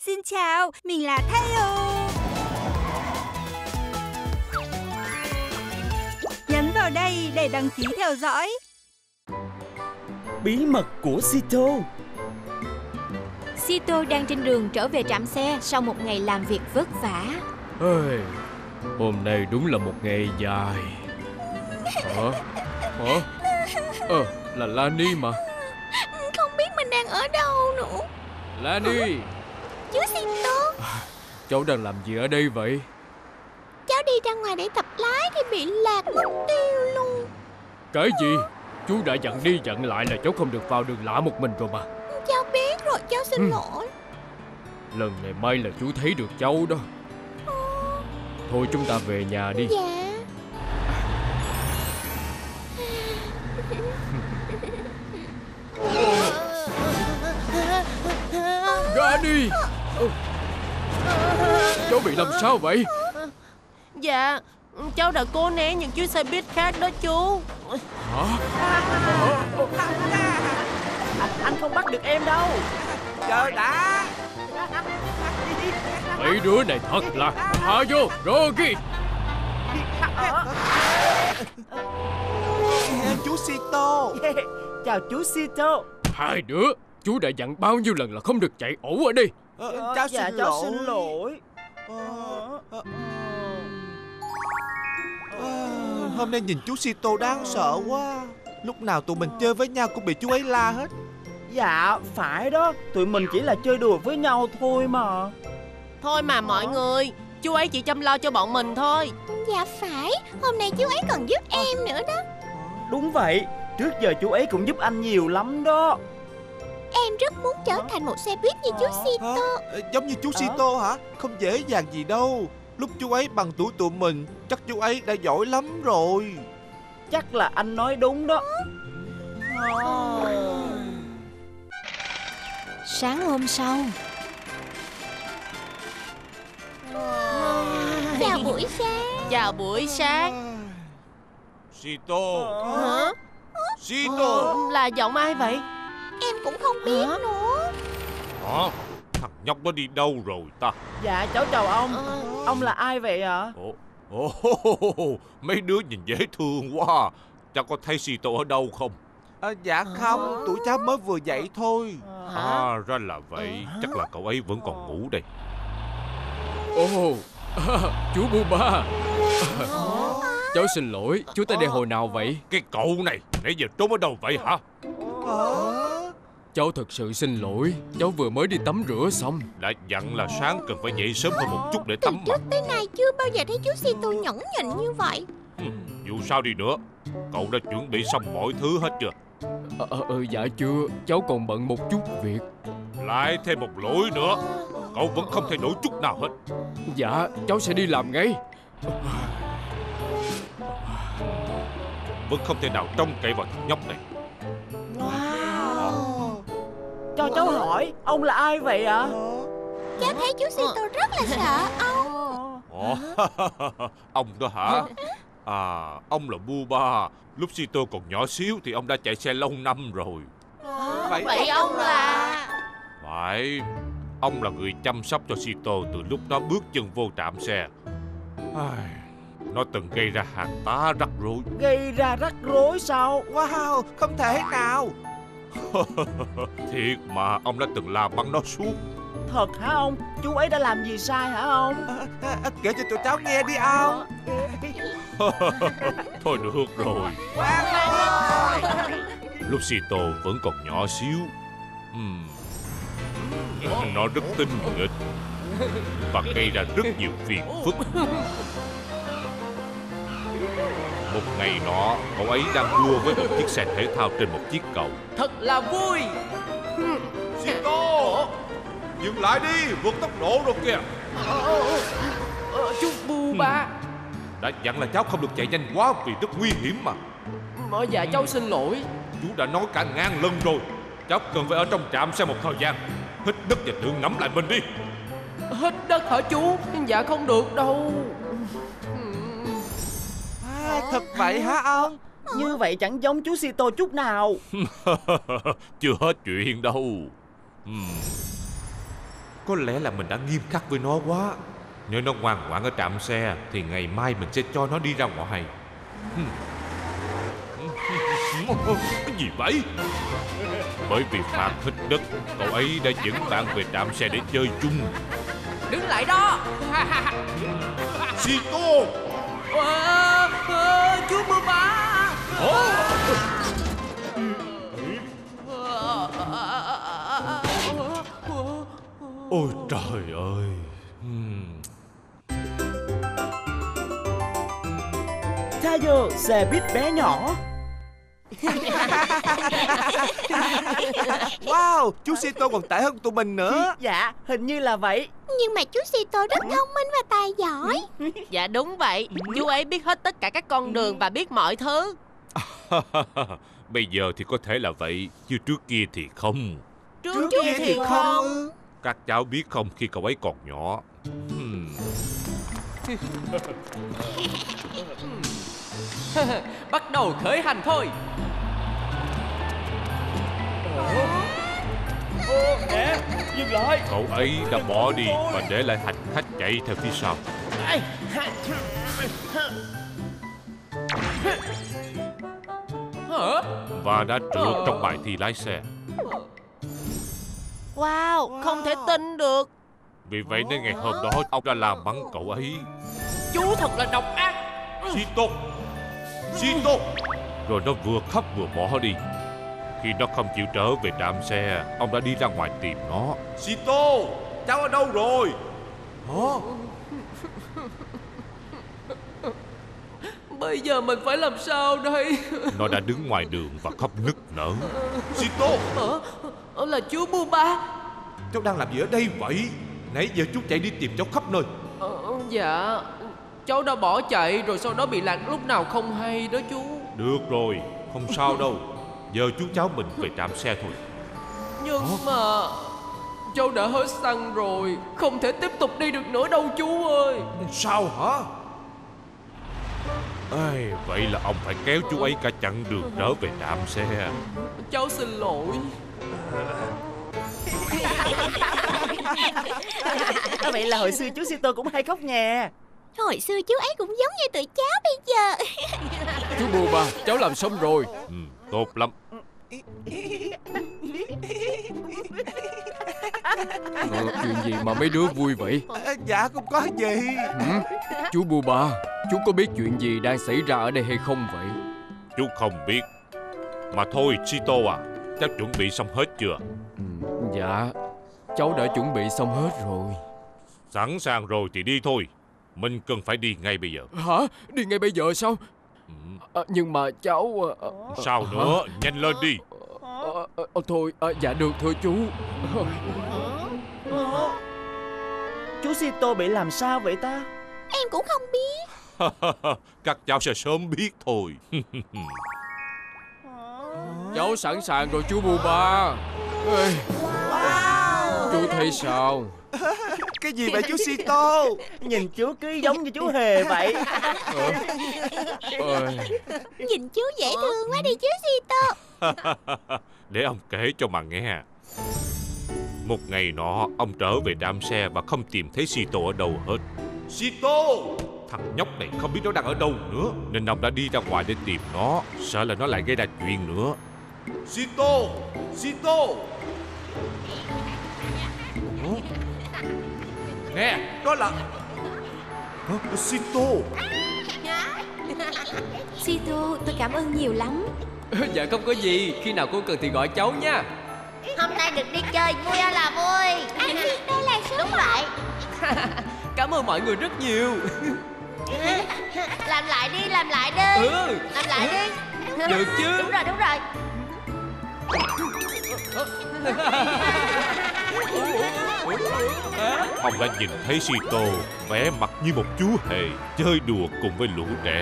Xin chào, mình là Theo. Nhấn vào đây để đăng ký theo dõi. Bí mật của Sito. Sito đang trên đường trở về trạm xe sau một ngày làm việc vất vả. Hôm nay đúng là một ngày dài. Là Lani mà. Không biết mình đang ở đâu nữa. Lani, Chú Sito, cháu đang làm gì ở đây vậy? cháu đi ra ngoài để tập lái thì bị lạc mục tiêu luôn. Cái gì? Chú đã dặn đi dặn lại là cháu không được vào đường lạ một mình rồi mà. Cháu biết rồi, cháu xin lỗi. Lần này may là chú thấy được cháu đó. Thôi chúng ta về nhà đi. Dạ. Lani, cháu bị làm sao vậy? Dạ, cháu đã cố né những chuyến xe buýt khác đó chú. Hả? Anh không bắt được em đâu. Chờ đã. Mấy đứa này thật là thả vô Rocky. Chú Sito. Chào chú Sito. Hai đứa, chú đã dặn bao nhiêu lần là không được chạy ẩu ở đây. Cháu Dạ, xin cháu lỗi. xin lỗi. Hôm nay nhìn chú Sito đáng sợ quá. Lúc nào tụi mình chơi với nhau cũng bị chú ấy la hết. Dạ, phải đó. Tụi mình chỉ là chơi đùa với nhau thôi mà. Thôi mà mọi người, chú ấy chỉ chăm lo cho bọn mình thôi. Dạ phải, hôm nay chú ấy còn giúp em nữa đó. Đúng vậy, trước giờ chú ấy cũng giúp anh nhiều lắm đó. Em rất muốn trở thành một xe buýt như chú Sito. Giống như chú Sito hả? Không dễ dàng gì đâu. Lúc chú ấy bằng tuổi tụi mình, chắc chú ấy đã giỏi lắm rồi. Chắc là anh nói đúng đó. Sáng hôm sau. Chào buổi sáng. Chào buổi sáng. Sito. Hả? Sito. Là giọng ai vậy? Em cũng không biết nữa. Hả? Thằng nhóc nó đi đâu rồi ta? Dạ, cháu chào ông. Ông là ai vậy ạ? Mấy đứa nhìn dễ thương quá. Cháu có thấy Sito ở đâu không? Dạ không, tụi cháu mới vừa dậy thôi. Ra là vậy. Chắc là cậu ấy vẫn còn ngủ đây. Chú Buba. Cháu xin lỗi, chú tới đây hồi nào vậy? Cái cậu này, nãy giờ trốn ở đâu vậy hả? Cháu thật sự xin lỗi, cháu vừa mới đi tắm rửa xong. Đã dặn là sáng cần phải dậy sớm hơn một chút để Từ tắm mà. trước tới nay chưa bao giờ thấy chú Sito nhẫn nhịn như vậy. Dù sao đi nữa, cậu đã chuẩn bị xong mọi thứ hết chưa? Dạ chưa, cháu còn bận một chút việc. Lại thêm một lỗi nữa, cậu vẫn không thay đổi chút nào hết. Dạ, cháu sẽ đi làm ngay. Vẫn không thể nào trông cậy vào thằng nhóc này. Cho cháu hỏi, ông là ai vậy ạ? Cháu thấy chú Sito rất là sợ ông. Ông đó hả? Ông là Buba. Lúc Sito còn nhỏ xíu thì ông đã chạy xe lâu năm rồi. Vậy ông là... Phải, ông là người chăm sóc cho Sito từ lúc nó bước chân vô trạm xe. Nó từng gây ra hàng tá rắc rối. Gây ra rắc rối sao? Wow, không thể nào. Thiệt mà, ông đã từng la bắn nó suốt. Thật hả ông? Chú ấy đã làm gì sai hả ông? Kể cho tụi cháu nghe đi ông. Thôi được rồi. Lúc Sito vẫn còn nhỏ xíu, nó rất tinh nghịch và gây ra rất nhiều phiền phức. Một ngày nọ, cậu ấy đang đua với một chiếc xe thể thao trên một chiếc cầu. Thật là vui. Sito, dừng lại đi, vượt tốc độ rồi kìa. Chú Buba. Đã dặn là cháu không được chạy nhanh quá vì rất nguy hiểm mà. Dạ cháu xin lỗi. Chú đã nói cả ngàn lần rồi, cháu cần phải ở trong trạm xe một thời gian. Hít đất và tự ngẫm lại mình đi. Hít đất hả chú? Dạ không được đâu. Thật vậy hả ông? Như vậy chẳng giống chú Sito chút nào. Chưa hết chuyện đâu. Có lẽ là mình đã nghiêm khắc với nó quá. Nếu nó ngoan ngoãn ở trạm xe thì ngày mai mình sẽ cho nó đi ra ngoài. Cái gì vậy? Bởi vì phạt thích đất, cậu ấy đã dẫn bạn về trạm xe để chơi chung. Đứng lại đó. Sito! Chú Bưu Ba. Ôi trời ơi. Tayo, xe buýt bé nhỏ. Wow, chú Sito còn tệ hơn tụi mình nữa. Dạ, hình như là vậy. Nhưng mà chú Sito rất thông minh và tài giỏi. Dạ đúng vậy. Chú ấy biết hết tất cả các con đường và biết mọi thứ. Bây giờ thì có thể là vậy, chứ trước kia thì không. Trước kia thì không. Các cháu biết không, khi cậu ấy còn nhỏ. Bắt đầu khởi hành thôi. Nè, dừng lại. Cậu ấy đã bỏ đi và để lại hành khách chạy theo phía sau. Và đã trượt trong bài thi lái xe. Wow, không thể tin được. Vì vậy nên ngày hôm đó ông đã làm bắn cậu ấy. Chú thật là độc ác. Sito! Sito! Rồi nó vừa khóc vừa bỏ đi. Khi nó không chịu trở về trạm xe, ông đã đi ra ngoài tìm nó. Sito! Cháu ở đâu rồi? Bây giờ mình phải làm sao đây? Nó đã đứng ngoài đường và khóc nức nở. Sito! Là chú Bưu Ba. Cháu đang làm gì ở đây vậy? Nãy giờ chú chạy đi tìm cháu khắp nơi. Dạ, cháu đã bỏ chạy rồi sau đó bị lạc lúc nào không hay đó chú. Được rồi, không sao đâu. Giờ chú cháu mình về trạm xe thôi. Nhưng mà cháu đã hết xăng rồi, không thể tiếp tục đi được nữa đâu chú ơi. Sao hả? Vậy là ông phải kéo chú ấy cả chặng đường trở về trạm xe. Cháu xin lỗi. Vậy là hồi xưa chú Sito cũng hay khóc nhè. Hồi xưa chú ấy cũng giống như tụi cháu bây giờ. Chú Bưu Ba, cháu làm xong rồi. Tốt lắm. Chuyện gì mà mấy đứa vui vậy? Dạ không có gì. Chú Bưu Ba, chú có biết chuyện gì đang xảy ra ở đây hay không vậy? Chú không biết. Mà thôi Sito à, cháu chuẩn bị xong hết chưa? Dạ, cháu đã chuẩn bị xong hết rồi. Sẵn sàng rồi thì đi thôi. Mình cần phải đi ngay bây giờ. Hả? Đi ngay bây giờ sao? Nhưng mà cháu... Sao nữa? Nhanh lên đi. Thôi, dạ được thôi chú. Chú Sito bị làm sao vậy ta? Em cũng không biết. Các cháu sẽ sớm biết thôi. Cháu sẵn sàng rồi chú Bưu Ba. Chú thấy sao? Cái gì vậy chú Sito? Nhìn chú cứ giống như chú Hề vậy. Nhìn chú dễ thương quá đi chú Sito. Để ông kể cho mà nghe. Một ngày nọ, ông trở về trạm xe và không tìm thấy Sito ở đâu hết. Sito! Thằng nhóc này không biết nó đang ở đâu nữa, nên ông đã đi ra ngoài để tìm nó, sợ là nó lại gây ra chuyện nữa. Sito! Sito! Nè, đó là... Sito! Sito, tôi cảm ơn nhiều lắm. Dạ không có gì, khi nào cô cần thì gọi cháu nha. Hôm nay được đi chơi vui ơi là vui. Anh biết đây là số. Đúng vậy. Cảm ơn mọi người rất nhiều. Làm lại đi, làm lại đi. Làm lại đi. Được chứ. Đúng rồi, đúng rồi. Ông đã nhìn thấy Sito vẻ mặt như một chú hề chơi đùa cùng với lũ trẻ.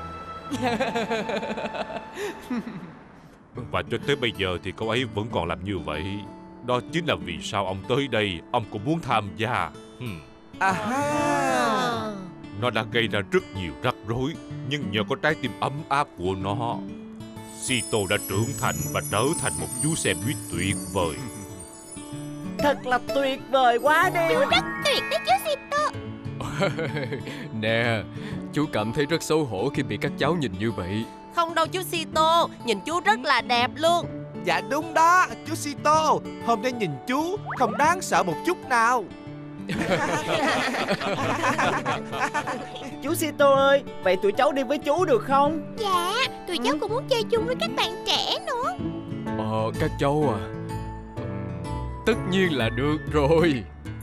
Và cho tới bây giờ thì cậu ấy vẫn còn làm như vậy. Đó chính là vì sao ông tới đây, ông cũng muốn tham gia. Nó đã gây ra rất nhiều rắc rối, nhưng nhờ có trái tim ấm áp của nó, Sito đã trưởng thành và trở thành một chú xe buýt tuyệt vời. Thật là tuyệt vời quá đi. Chú rất tuyệt đấy chú Sito. Nè, chú cảm thấy rất xấu hổ khi bị các cháu nhìn như vậy. Không đâu chú Sito, nhìn chú rất là đẹp luôn. Dạ đúng đó, chú Sito. Hôm nay nhìn chú không đáng sợ một chút nào. Chú Sito ơi, vậy tụi cháu đi với chú được không? Dạ, tụi cháu cũng muốn chơi chung với các bạn trẻ nữa. Các cháu à, tất nhiên là được rồi.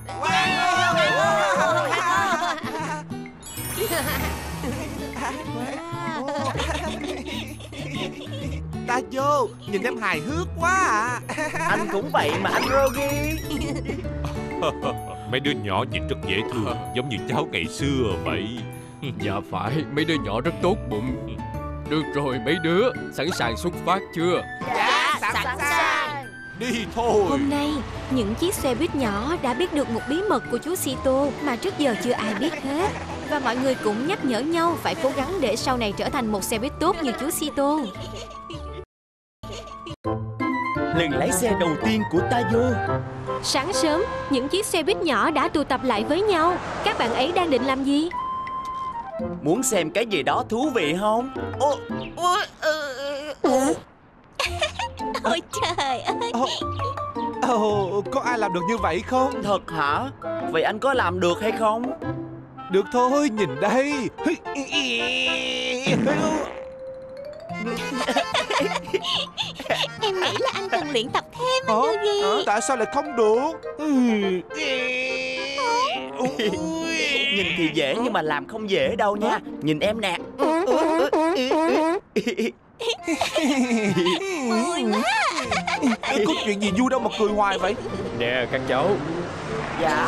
Tayo, nhìn em hài hước quá à. Anh cũng vậy mà anh Rogi. Mấy đứa nhỏ nhìn rất dễ thương, giống như cháu ngày xưa vậy. Dạ phải, mấy đứa nhỏ rất tốt bụng. Được rồi mấy đứa, sẵn sàng xuất phát chưa? Dạ, sẵn sàng. Đi thôi. Hôm nay, những chiếc xe buýt nhỏ đã biết được một bí mật của chú Sito mà trước giờ chưa ai biết hết. Và mọi người cũng nhắc nhở nhau phải cố gắng để sau này trở thành một xe buýt tốt như chú Sito. Lần lái xe đầu tiên của Tayo. Sáng sớm, những chiếc xe buýt nhỏ đã tụ tập lại với nhau. Các bạn ấy đang định làm gì? Muốn xem cái gì đó thú vị không? Ôi trời ơi. Có ai làm được như vậy không? Thật hả? Vậy anh có làm được hay không? Được thôi, nhìn đây. Em nghĩ là anh cần luyện tập thêm anh Yogi. Tại sao lại không được? Nhìn thì dễ nhưng mà làm không dễ đâu nha. Nhìn em nè. Vui quá. Có chuyện gì vui đâu mà cười hoài vậy? Nè các cháu. Dạ.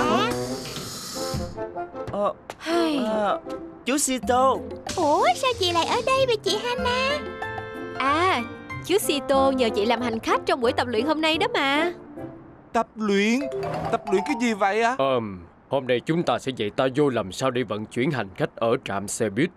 Chú Sito. Ủa sao chị lại ở đây vậy chị Hana? À, chú Sito nhờ chị làm hành khách trong buổi tập luyện hôm nay đó mà. Tập luyện? Tập luyện cái gì vậy ạ? Hôm nay chúng ta sẽ dạy Tayo làm sao để vận chuyển hành khách ở trạm xe buýt.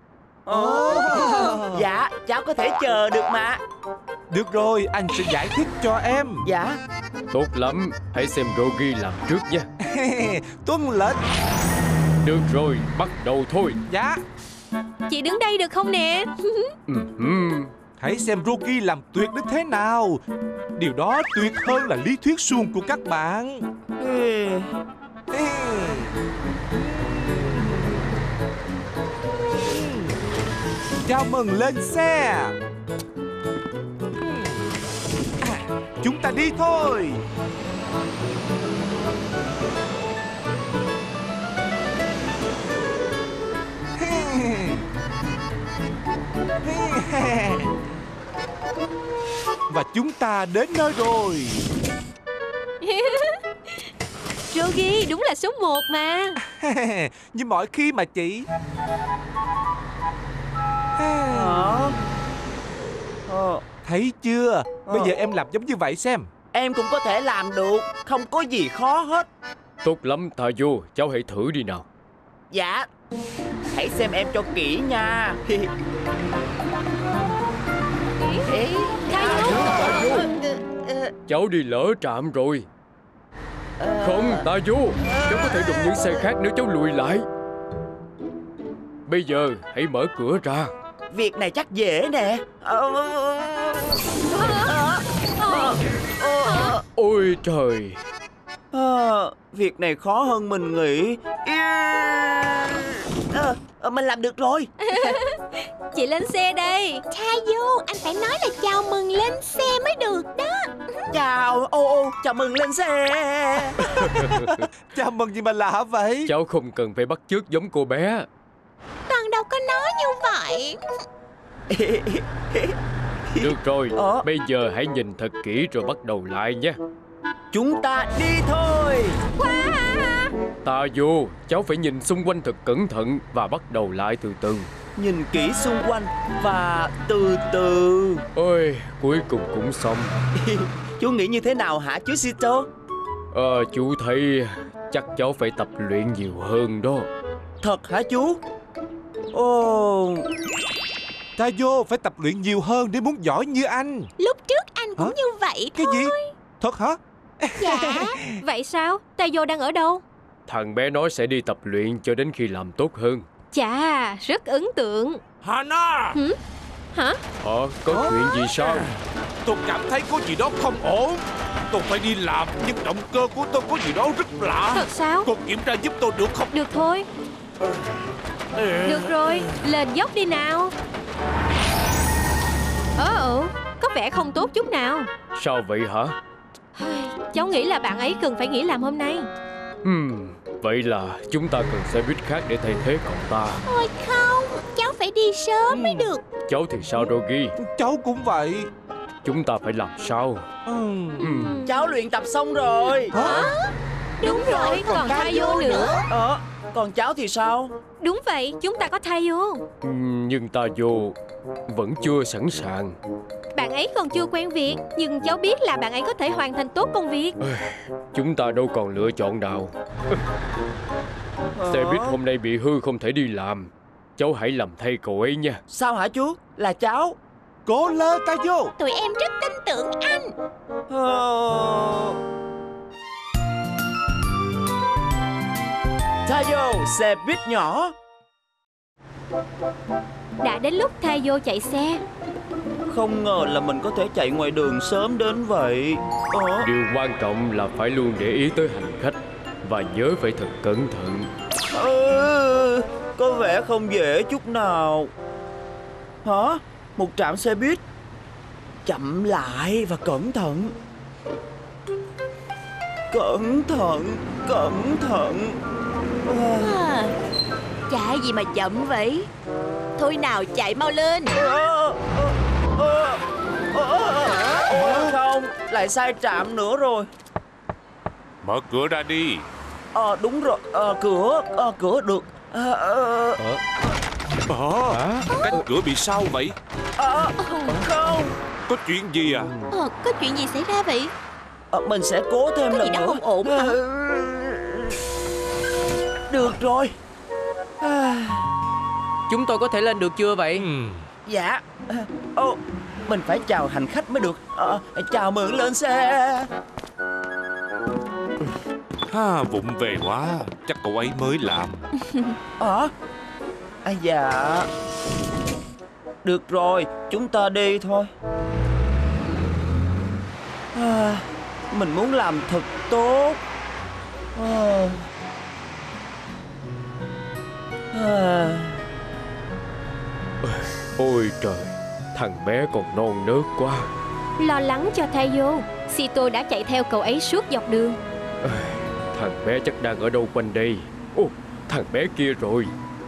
Dạ, cháu có thể chờ được mà. Được rồi, anh sẽ giải thích cho em. Dạ. Tốt lắm, hãy xem Rogi làm trước nha. Tuân lệnh. Được rồi, bắt đầu thôi. Dạ. Chị đứng đây được không nè? Hãy xem Rogi làm tuyệt đến thế nào. Điều đó tuyệt hơn là lý thuyết suông của các bạn. Chào mừng lên xe. Chúng ta đi thôi. Và chúng ta đến nơi rồi. Rogi đúng là số 1 mà. Như mọi khi mà chị. Thấy chưa? Bây giờ em làm giống như vậy xem. Em cũng có thể làm được. Không có gì khó hết. Tốt lắm Tayo, cháu hãy thử đi nào. Dạ. Hãy xem em cho kỹ nha. Cháu đi lỡ trạm rồi. Không Tayo, cháu có thể đụng những xe khác nếu cháu lùi lại. Bây giờ hãy mở cửa ra. Việc này chắc dễ nè. Ôi trời. Việc này khó hơn mình nghĩ. Mình làm được rồi. Chị lên xe đây. Tayo, anh phải nói là chào mừng lên xe mới được đó. Chào mừng lên xe. Chào mừng gì mà lạ vậy? Cháu không cần phải bắt chước giống cô bé. Toàn đâu có nói như vậy. Được rồi, bây giờ hãy nhìn thật kỹ rồi bắt đầu lại nhé. Chúng ta đi thôi. Tayo, cháu phải nhìn xung quanh thật cẩn thận và bắt đầu lại từ từ. Nhìn kỹ xung quanh và từ từ. Ôi, cuối cùng cũng xong. Chú nghĩ như thế nào hả chú Sito? Chú thấy chắc cháu phải tập luyện nhiều hơn đó. Thật hả chú? Tayo phải tập luyện nhiều hơn để muốn giỏi như anh. Lúc trước anh cũng như vậy Cái thôi. gì? Thật hả? Dạ. Vậy sao? Tayo đang ở đâu? Thằng bé nói sẽ đi tập luyện cho đến khi làm tốt hơn. Chà, rất ấn tượng. Hana, Hả? Có chuyện gì sao? tôi cảm thấy có gì đó không ổn. Tôi phải đi làm, nhưng động cơ của tôi có gì đó rất lạ. Thật sao? Cô kiểm tra giúp tôi được không? Được thôi. Được rồi, lên dốc đi nào. Có vẻ không tốt chút nào. Sao vậy hả? Cháu nghĩ là bạn ấy cần phải nghỉ làm hôm nay. Vậy là chúng ta cần xe buýt khác để thay thế cậu ta. Ôi không, cháu phải đi sớm mới được. Cháu thì sao Rogi? Cháu cũng vậy. Chúng ta phải làm sao? Cháu luyện tập xong rồi. Đúng rồi, còn Tayo nữa. Còn cháu thì sao? Đúng vậy, chúng ta có Tayo. Nhưng Tayo vẫn chưa sẵn sàng. Bạn ấy còn chưa quen việc, nhưng cháu biết là bạn ấy có thể hoàn thành tốt công việc. Chúng ta đâu còn lựa chọn nào. Xe buýt hôm nay bị hư không thể đi làm. Cháu hãy làm thay cậu ấy nha. Sao hả chú? Là cháu. Cố lên Tayo. Tụi em rất tin tưởng anh. Tayo, xe buýt nhỏ. Đã đến lúc Tayo chạy xe. Không ngờ là mình có thể chạy ngoài đường sớm đến vậy. Điều quan trọng là phải luôn để ý tới hành khách và nhớ phải thật cẩn thận. Có vẻ không dễ chút nào. Hả? Một trạm xe buýt. Chậm lại và cẩn thận. Cẩn thận, cẩn thận. Chạy gì mà chậm vậy? Thôi nào, chạy mau lên. Không, lại sai trạm nữa rồi. Mở cửa ra đi. Đúng rồi, cửa được. Cánh cửa bị sao vậy? Không. Có chuyện gì à? Có chuyện gì xảy ra vậy? Mình sẽ cố thêm Có lần gì đó nữa. không ổn hả? Được rồi. Chúng tôi có thể lên được chưa vậy? Dạ. Mình phải chào hành khách mới được. Chào mừng lên xe. Vụng về quá. Chắc cậu ấy mới làm. Dạ. Được rồi, chúng ta đi thôi. Mình muốn làm thật tốt. Ôi trời, thằng bé còn non nớt quá. Lo lắng cho Tayo, Sito đã chạy theo cậu ấy suốt dọc đường. Thằng bé chắc đang ở đâu quanh đây. Thằng bé kia rồi.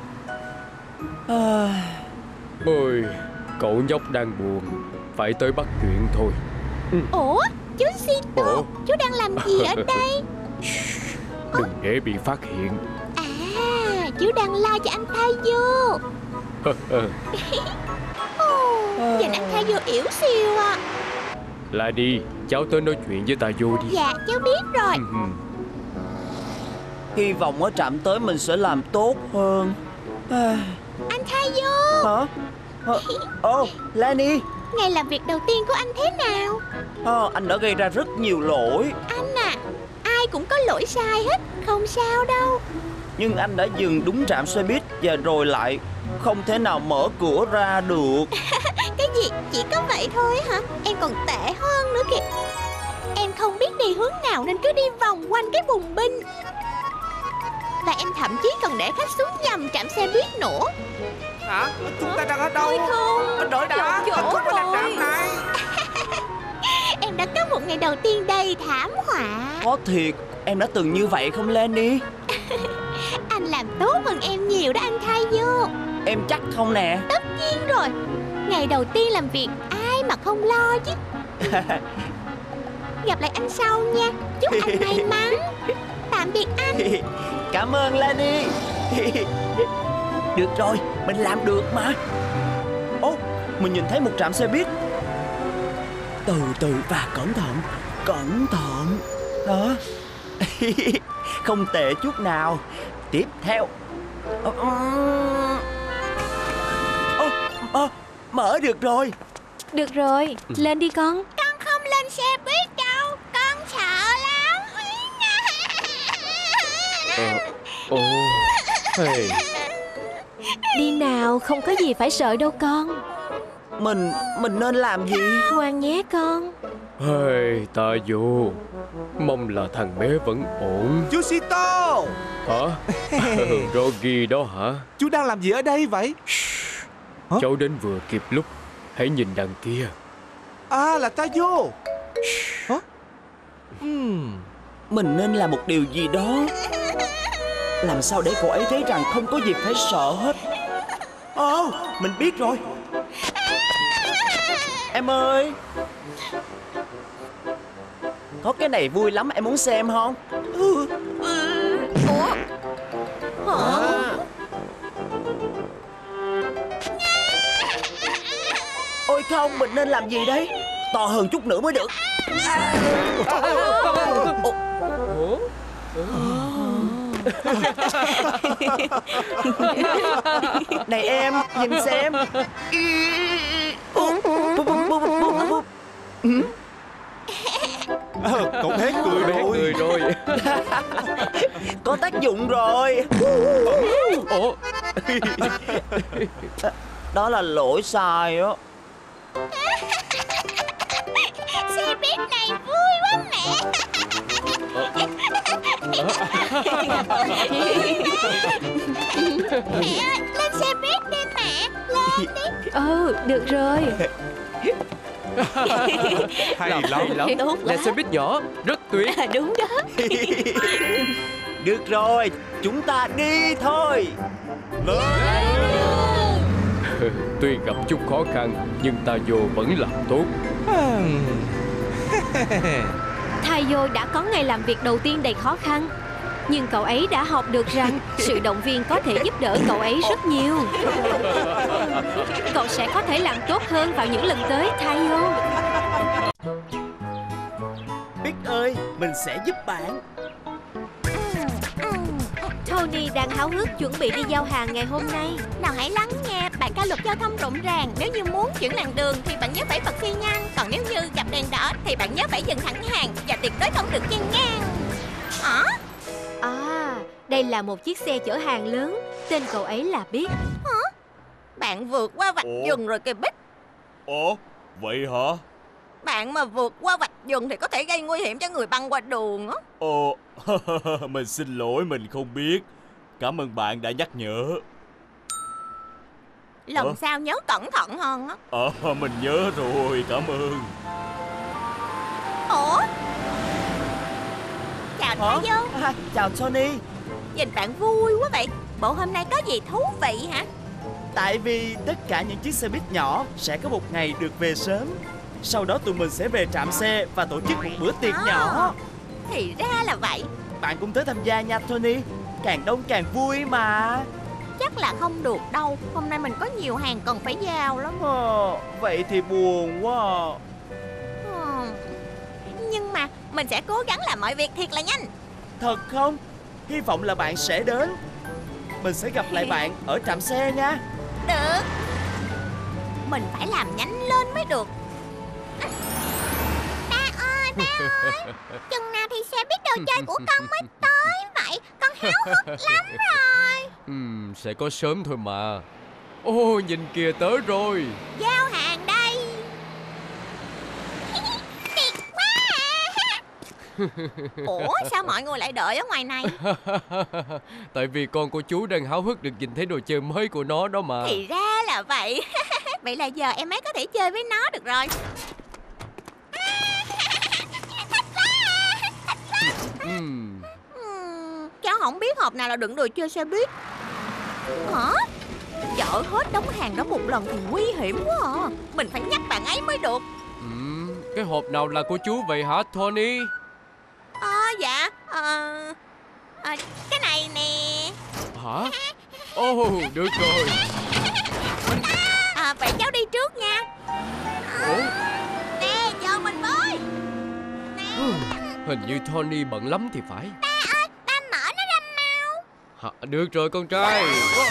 Ôi, cậu nhóc đang buồn, phải tới bắt chuyện thôi. Ủa, chú Sito, chú đang làm gì ở đây? Đừng để bị phát hiện. Chú đang lo cho anh Tayo. Nhìn anh Tayo yếu xìu à. Lại đi, cháu tới nói chuyện với Tayo đi. Dạ, cháu biết rồi. Hy vọng ở trạm tới mình sẽ làm tốt hơn. Anh Tayo. Hả? Lenny. Ngày làm việc đầu tiên của anh thế nào? Anh đã gây ra rất nhiều lỗi. Anh à, ai cũng có lỗi sai hết, không sao đâu. Nhưng anh đã dừng đúng trạm xe buýt và rồi lại không thể nào mở cửa ra được. Cái gì? Chỉ có vậy thôi hả? Em còn tệ hơn nữa kìa. Em không biết đi hướng nào nên cứ đi vòng quanh cái bùng binh. Và em thậm chí còn để khách xuống nhầm trạm xe buýt nữa. Hả? Chúng ta đang ở đâu? Thôi không, Đợi đã, chỗ không có rồi. trạm này. Em đã có một ngày đầu tiên đầy thảm họa. Có thiệt, em đã từng như vậy không Lenny? Anh làm tốt hơn em nhiều đó anh Tayo. Em chắc không nè? Tất nhiên rồi. Ngày đầu tiên làm việc ai mà không lo chứ. Gặp lại anh sau nha. Chúc anh may mắn. Tạm biệt anh. Cảm ơn Lenny. Được rồi, mình làm được mà. Mình nhìn thấy một trạm xe buýt. Từ từ và cẩn thận. Cẩn thận. Hả? Không tệ chút nào. Tiếp theo. Mở được rồi. Được rồi, lên đi con. Con không lên xe buýt đâu. Con sợ lắm. Hey. Đi nào, không có gì phải sợ đâu con. Mình nên làm gì? Ngoan nhé con. Hey, Tayo. Mong là thằng bé vẫn ổn. Chú Sito. Hả? Rogi đó hả? Chú đang làm gì ở đây vậy? Hả? Cháu đến vừa kịp lúc. Hãy nhìn đằng kia. À, là Tayo. Hả? Mình nên làm một điều gì đó. Làm sao để cô ấy thấy rằng không có gì phải sợ hết. Mình biết rồi. Em ơi, có cái này vui lắm, em muốn xem không? Ôi không, mình nên làm gì đấy? To hơn chút nữa mới được. Này em, nhìn xem. Cậu bé cười rồi. Có tác dụng rồi. Đó là lỗi sai á. Xe buýt này vui quá mẹ. Mẹ ơi, lên xe buýt đi mẹ. Lên đi. Được rồi. Hay lắm. Tốt quá. Là xe buýt nhỏ, rất tuyệt. Đúng đó. Được rồi, chúng ta đi thôi. Tuy gặp chút khó khăn, nhưng Tayo vẫn làm tốt. Tayo đã có ngày làm việc đầu tiên đầy khó khăn. Nhưng cậu ấy đã học được rằng sự động viên có thể giúp đỡ cậu ấy rất nhiều. Cậu sẽ có thể làm tốt hơn vào những lần tới, Tayo. Big ơi, mình sẽ giúp bạn. Tony đang háo hức chuẩn bị đi giao hàng ngày hôm nay. Nào hãy lắng nghe, bạn ca luật giao thông rộn ràng. Nếu như muốn chuyển làn đường thì bạn nhớ phải bật xi nhan. Còn nếu như gặp đèn đỏ thì bạn nhớ phải dừng thẳng hàng. Và tuyệt đối không được chen ngang. Đây là một chiếc xe chở hàng lớn. Tên cậu ấy là Big. Bạn vượt qua vạch dừng rồi kìa Big. Ủa, vậy hả? Bạn mà vượt qua vạch dừng thì có thể gây nguy hiểm cho người băng qua đường á. Ồ, mình xin lỗi, mình không biết. Cảm ơn bạn đã nhắc nhở. Lần sau nhớ cẩn thận hơn á. Mình nhớ rồi, cảm ơn. Ủa? Chào Tayo. Chào Tony. Nhìn bạn vui quá vậy. Bộ hôm nay có gì thú vị hả? Tại vì tất cả những chiếc xe buýt nhỏ sẽ có một ngày được về sớm. Sau đó tụi mình sẽ về trạm xe và tổ chức một bữa tiệc nhỏ. Thì ra là vậy. Bạn cũng tới tham gia nha Tony. Càng đông càng vui mà. Chắc là không được đâu. Hôm nay mình có nhiều hàng cần phải giao lắm. Vậy thì buồn quá. Nhưng mà mình sẽ cố gắng làm mọi việc thiệt là nhanh. Thật không? Hy vọng là bạn sẽ đến. Mình sẽ gặp lại bạn ở trạm xe nha. Được. Mình phải làm nhanh lên mới được. Ba ơi, chừng nào thì xe buýt đồ chơi của con mới tới vậy? Con háo hức lắm rồi. Sẽ có sớm thôi mà. Nhìn kìa, tới rồi. Giao hàng đây. Tuyệt quá à. Ủa, sao mọi người lại đợi ở ngoài này? Tại vì con của chú đang háo hức được nhìn thấy đồ chơi mới của nó đó mà. Thì ra là vậy. Vậy là giờ em ấy có thể chơi với nó được rồi. Cháu không biết hộp nào là đựng đồ chơi xe buýt. Hả? Chở hết đống hàng đó một lần thì nguy hiểm quá à. Mình phải nhắc bạn ấy mới được. Cái hộp nào là của chú vậy hả Tony? Dạ cái này nè. Hả? Được rồi. Vậy cháu đi trước nha. Nè, chờ mình với. Hình như Tony bận lắm thì phải. Ba ơi, ba mở nó ra mau. Được rồi con trai.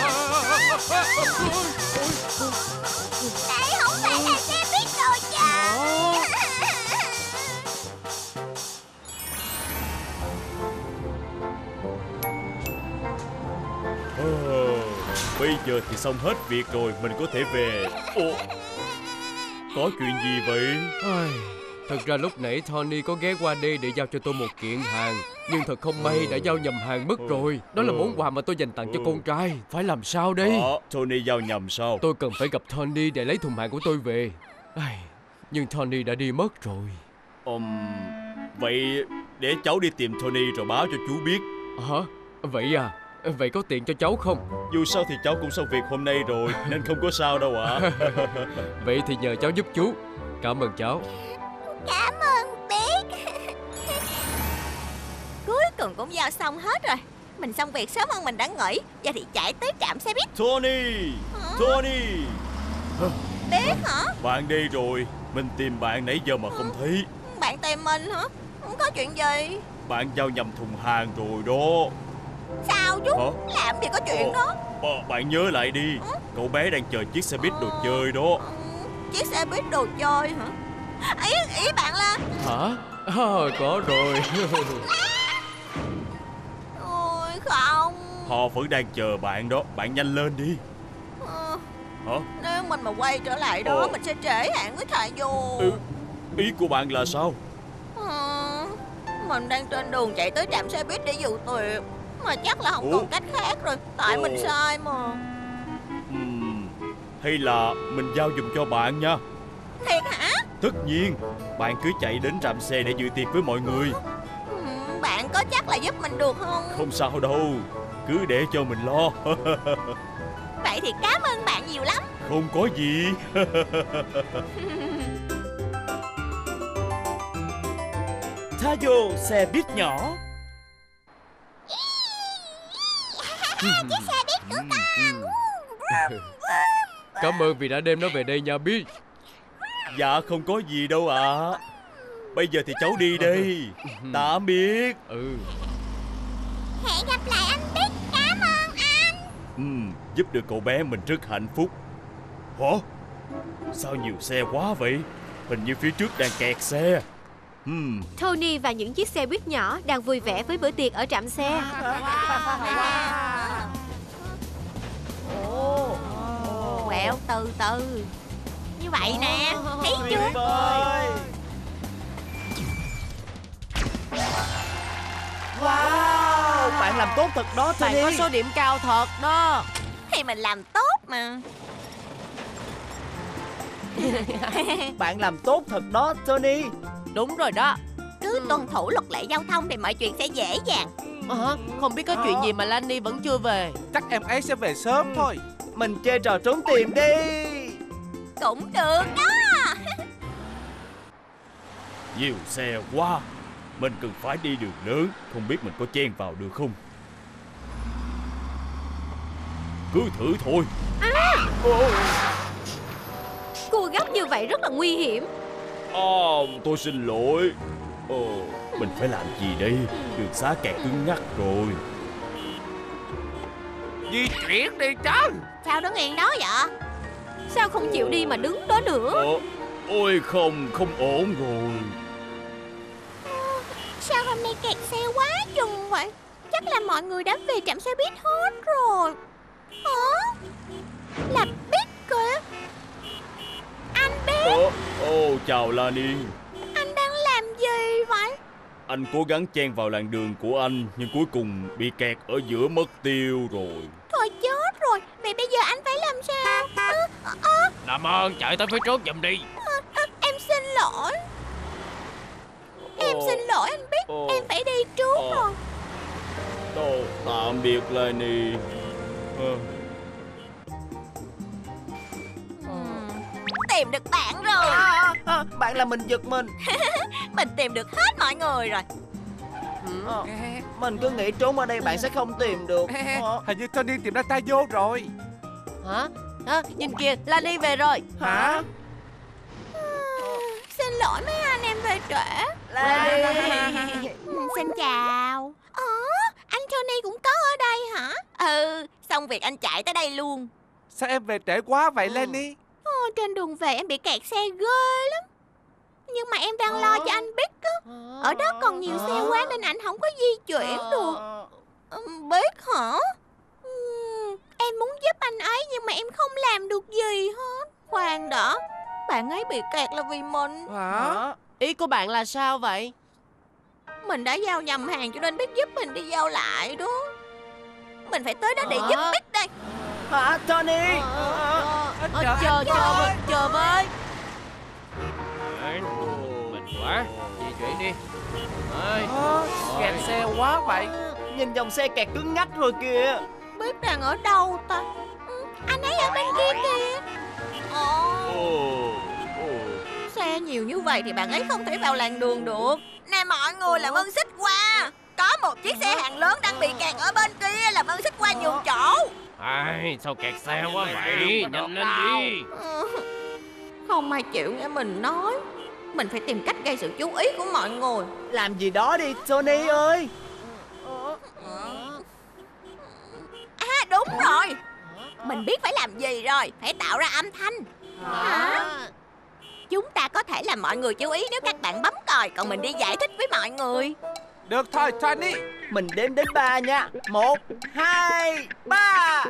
Đây không phải là xe buýt đồ chơi. Bây giờ thì xong hết việc rồi, mình có thể về. Ồ, có chuyện gì vậy? Thật ra lúc nãy Tony có ghé qua đây để giao cho tôi một kiện hàng, nhưng thật không may đã giao nhầm hàng mất rồi. Đó là món quà mà tôi dành tặng cho con trai. Phải làm sao đây? Tony giao nhầm sao? Tôi cần phải gặp Tony để lấy thùng hàng của tôi về. Nhưng Tony đã đi mất rồi. Vậy để cháu đi tìm Tony rồi báo cho chú biết. Hả? Vậy à? Vậy có tiện cho cháu không? Dù sao thì cháu cũng xong việc hôm nay rồi, nên không có sao đâu ạ. Vậy thì nhờ cháu giúp chú. Cảm ơn cháu. Cảm ơn Biết. Cuối cùng cũng giao xong hết rồi. Mình xong việc sớm hơn mình đã nghĩ. Giờ thì chạy tới trạm xe buýt. Tony! Tony! Biết hả? Bạn đây rồi. Mình tìm bạn nãy giờ mà không thấy. Bạn tìm mình hả? Không có chuyện gì. Bạn giao nhầm thùng hàng rồi đó. Sao chú? Làm gì có chuyện đó. Bạn nhớ lại đi. Cậu bé đang chờ chiếc xe buýt đồ chơi đó. Chiếc xe buýt đồ chơi hả? Ý bạn là... Hả? Có rồi. Ôi không. Họ vẫn đang chờ bạn đó. Bạn nhanh lên đi. Hả? Nếu mình mà quay trở lại đó mình sẽ trễ hạn với thầy vô. Ý của bạn là sao? Mình đang trên đường chạy tới trạm xe buýt để dự tiệc, mà chắc là không còn cách khác rồi. Tại mình sai mà. Hay là mình giao giùm cho bạn nha. Thiệt hả? Tất nhiên. Bạn cứ chạy đến trạm xe để dự tiệc với mọi người. Bạn có chắc là giúp mình được không? Không sao đâu. Cứ để cho mình lo. Vậy thì cảm ơn bạn nhiều lắm. Không có gì. Tayo xe buýt nhỏ. Chiếc xe buýt của con. Cảm ơn vì đã đem nó về đây nha Biết. Dạ không có gì đâu ạ. Bây giờ thì cháu đi đây. Tạm biệt. Hẹn gặp lại anh Biết. Cảm ơn anh. Giúp được cậu bé mình rất hạnh phúc. Hả? Sao nhiều xe quá vậy? Hình như phía trước đang kẹt xe. Tony và những chiếc xe buýt nhỏ đang vui vẻ với bữa tiệc ở trạm xe. Quẹo từ từ. Như vậy nè. Thấy chưa? Wow, bạn làm tốt thật đó Tony. Bạn có số điểm cao thật đó. Thì mình làm tốt mà. Bạn làm tốt thật đó Tony. Đúng rồi đó. Cứ tuân thủ luật lệ giao thông thì mọi chuyện sẽ dễ dàng. Không biết có chuyện gì mà Lani vẫn chưa về. Chắc em ấy sẽ về sớm thôi. Mình chơi trò trốn tìm đi. Cũng được đó. Nhiều xe quá. Mình cần phải đi đường lớn. Không biết mình có chen vào được không. Cứ thử thôi. Cua gấp như vậy rất là nguy hiểm. Tôi xin lỗi. Mình phải làm gì đây? Đường xá kẹt cứng ngắc rồi. Di chuyển đi chứ. Sao đứng yên đó vậy? Sao không chịu đi mà đứng đó nữa? Ôi không ổn rồi. Sao hôm nay kẹt xe quá chừng vậy? Chắc là mọi người đã về trạm xe buýt hết rồi. Hả? Là Biết kìa. Anh Biết. Chào Lani. Anh đang làm gì vậy? Anh cố gắng chen vào làn đường của anh, nhưng cuối cùng bị kẹt ở giữa mất tiêu rồi. Thôi chết rồi. Vậy bây giờ anh phải làm sao? Làm ơn chạy tới phía trước giùm đi. Em xin lỗi. Em xin lỗi anh Biết. Em phải đi trước rồi. Tạm biệt Lani. Tìm được bạn rồi. Bạn làm mình giật mình. Mình tìm được hết mọi người rồi. Mình cứ nghĩ trốn ở đây bạn sẽ không tìm được. Hình như Tony tìm ra Tayo rồi. Hả? Nhìn kìa, Lani về rồi. Hả? Xin lỗi mấy anh em về trễ. Xin chào. Anh Tony cũng có ở đây hả? Xong việc anh chạy tới đây luôn. Sao em về trễ quá vậy Lani? Trên đường về em bị kẹt xe ghê lắm. Nhưng mà em đang lo cho anh Biết á. Ở đó còn nhiều xe quá nên anh không có di chuyển được. Biết hả? làm được gì hết. Khoan đã, bạn ấy bị kẹt là vì mình. Hả? Ý của bạn là sao vậy? Mình đã giao nhầm hàng cho nên Big giúp mình đi giao lại đó. Mình phải tới đó để giúp Big đây. Hả Tony? Chờ với. Mình quá. Di chuyển đi. Kẹt xe quá vậy. Nhìn dòng xe kẹt cứng ngắc rồi kìa. Big đang ở đâu ta? Anh ấy ở bên kia kìa. Xe nhiều như vậy thì bạn ấy không thể vào làn đường được. Nè mọi người, làm ơn xích qua. Có một chiếc xe hàng lớn đang bị kẹt ở bên kia, làm ơn xích qua nhường chỗ. Ai, sao kẹt xe quá vậy? Nhanh lên đi. Không ai chịu nghe mình nói. Mình phải tìm cách gây sự chú ý của mọi người. Làm gì đó đi Tony ơi. À đúng rồi, mình biết phải làm gì rồi. Phải tạo ra âm thanh. Hả? Chúng ta có thể làm mọi người chú ý nếu các bạn bấm còi, còn mình đi giải thích với mọi người. Được thôi, Tony. Mình đếm đến 3 nha. 1, 2, 3.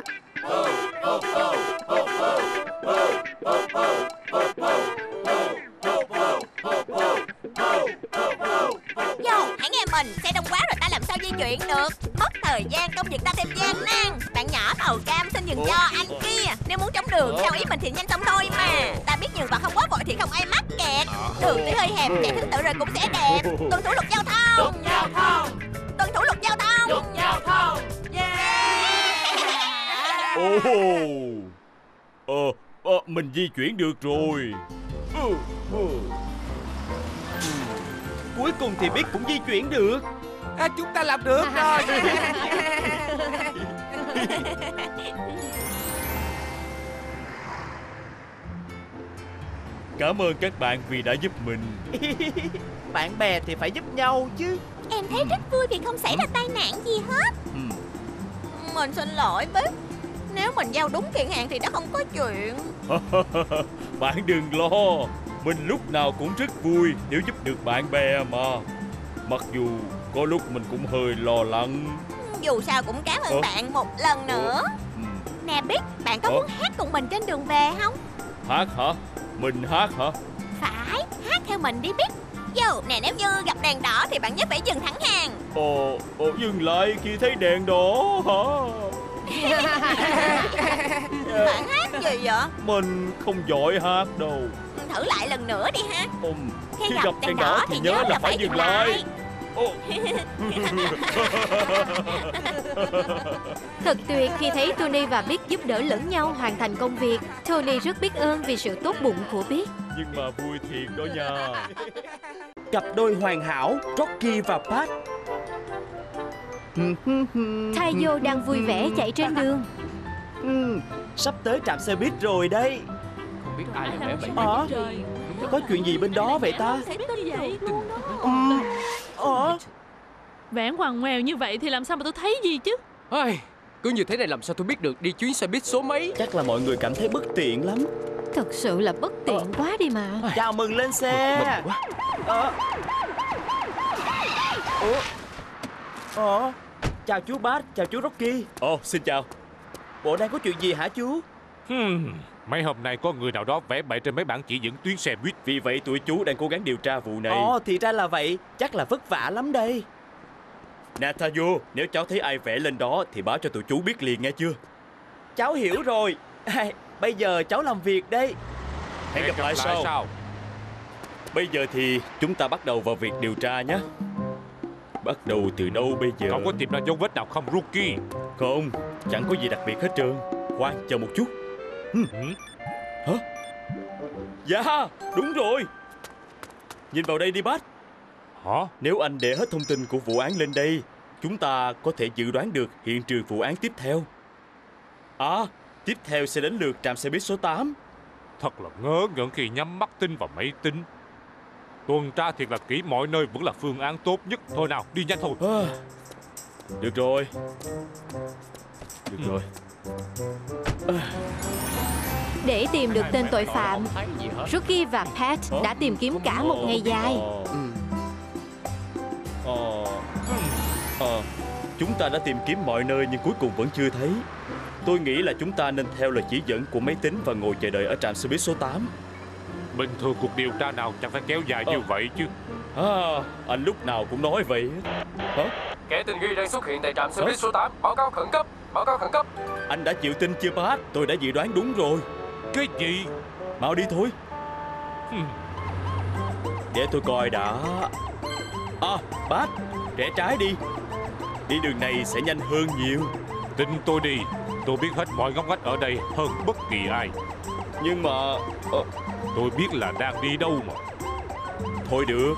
Yo, hãy nghe mình. Xe đông quá rồi ta làm sao di chuyển được. Mất thời gian, công việc ta thêm gian nan. Bạn nhỏ màu cam xin nhường cho anh kia. Nếu muốn chống đường theo ý mình thì nhanh chóng thôi mà. Ta biết nhường và không quá vội thì không ai mắc kẹt. Đường tuy hơi hẹp, chạy thứ tự rồi cũng sẽ đẹp. Tuân thủ luật giao thông. Tuân thủ luật giao thông. Mình di chuyển được rồi. Cuối cùng thì Big cũng di chuyển được. Chúng ta làm được rồi. Cảm ơn các bạn vì đã giúp mình. Bạn bè thì phải giúp nhau chứ. Em thấy rất vui vì không xảy ra tai nạn gì hết. Mình xin lỗi Big. Nếu mình giao đúng kiện hàng thì đã không có chuyện. Bạn đừng lo. Mình lúc nào cũng rất vui nếu giúp được bạn bè mà. Mặc dù có lúc mình cũng hơi lo lắng. Dù sao cũng cảm ơn bạn một lần nữa. Nè Big, bạn có muốn hát cùng mình trên đường về không? Hát hả? Mình hát hả? Phải, hát theo mình đi Big. Yo, nè nếu như gặp đèn đỏ thì bạn nhất phải dừng thẳng hàng. Dừng lại khi thấy đèn đỏ hả? Bạn hát gì vậy? Mình không giỏi hát đâu. Thử lại lần nữa đi ha. Khi gặp đèn đỏ thì nhớ là phải dừng lại. Thật tuyệt khi thấy Tony và Big giúp đỡ lẫn nhau hoàn thành công việc. Tony rất biết ơn vì sự tốt bụng của Big. Nhưng mà vui thiệt đó nha. Cặp đôi hoàn hảo Rocky và Pat. Tayo đang vui vẻ chạy trên đường. Sắp tới trạm xe buýt rồi đây. Không biết ai là bé bảy. Có chuyện gì bên đó vậy ta? Vẻ ngoằn ngoèo như vậy thì làm sao mà tôi thấy gì chứ? Cứ như thế này làm sao tôi biết được đi chuyến xe buýt số mấy? Chắc là mọi người cảm thấy bất tiện lắm. Thật sự là bất tiện quá đi mà. Chào mừng lên xe. Chào chú Bart, chào chú Rocky. Xin chào. Bộ đang có chuyện gì hả chú? Mấy hôm nay có người nào đó vẽ bậy trên mấy bảng chỉ dẫn tuyến xe buýt. Vì vậy tụi chú đang cố gắng điều tra vụ này. Thì ra là vậy. Chắc là vất vả lắm đây. Natayo, nếu cháu thấy ai vẽ lên đó thì báo cho tụi chú biết liền nghe chưa? Cháu hiểu rồi. Bây giờ cháu làm việc đây. Hẹn gặp lại sau. Bây giờ thì chúng ta bắt đầu vào việc điều tra nhé. Bắt đầu từ đâu bây giờ? Cậu có tìm ra dấu vết nào không, Rookie? Không, chẳng có gì đặc biệt hết trơn. Khoan, chờ một chút. Hả? Dạ, đúng rồi. Nhìn vào đây đi Bart. Hả? Nếu anh để hết thông tin của vụ án lên đây, chúng ta có thể dự đoán được hiện trường vụ án tiếp theo. Tiếp theo sẽ đến lượt trạm xe buýt số 8. Thật là ngớ ngẩn khi nhắm mắt tin vào máy tính. Tuần tra thiệt là kỹ mọi nơi vẫn là phương án tốt nhất. Thôi nào, đi nhanh thôi. Được rồi. Để tìm được tên tội phạm, Rookie và Pat đã tìm kiếm cả một ngày dài. Chúng ta đã tìm kiếm mọi nơi nhưng cuối cùng vẫn chưa thấy. Tôi nghĩ là chúng ta nên theo lời chỉ dẫn của máy tính và ngồi chờ đợi ở trạm xe buýt số 8. Bình thường cuộc điều tra nào chẳng phải kéo dài như vậy chứ. Anh lúc nào cũng nói vậy. Hả? Kẻ tình nghi đang xuất hiện tại trạm xe buýt số 8. Báo cáo khẩn cấp. Báo cáo khẩn cấp. Anh đã chịu tin chưa bác? Tôi đã dự đoán đúng rồi. Cái gì? Mau đi thôi. Để tôi coi đã. Bác, rẽ trái đi. Đi đường này sẽ nhanh hơn nhiều. Tin tôi đi, tôi biết hết mọi ngóc ngách ở đây hơn bất kỳ ai. Nhưng mà tôi biết là đang đi đâu mà. Thôi được.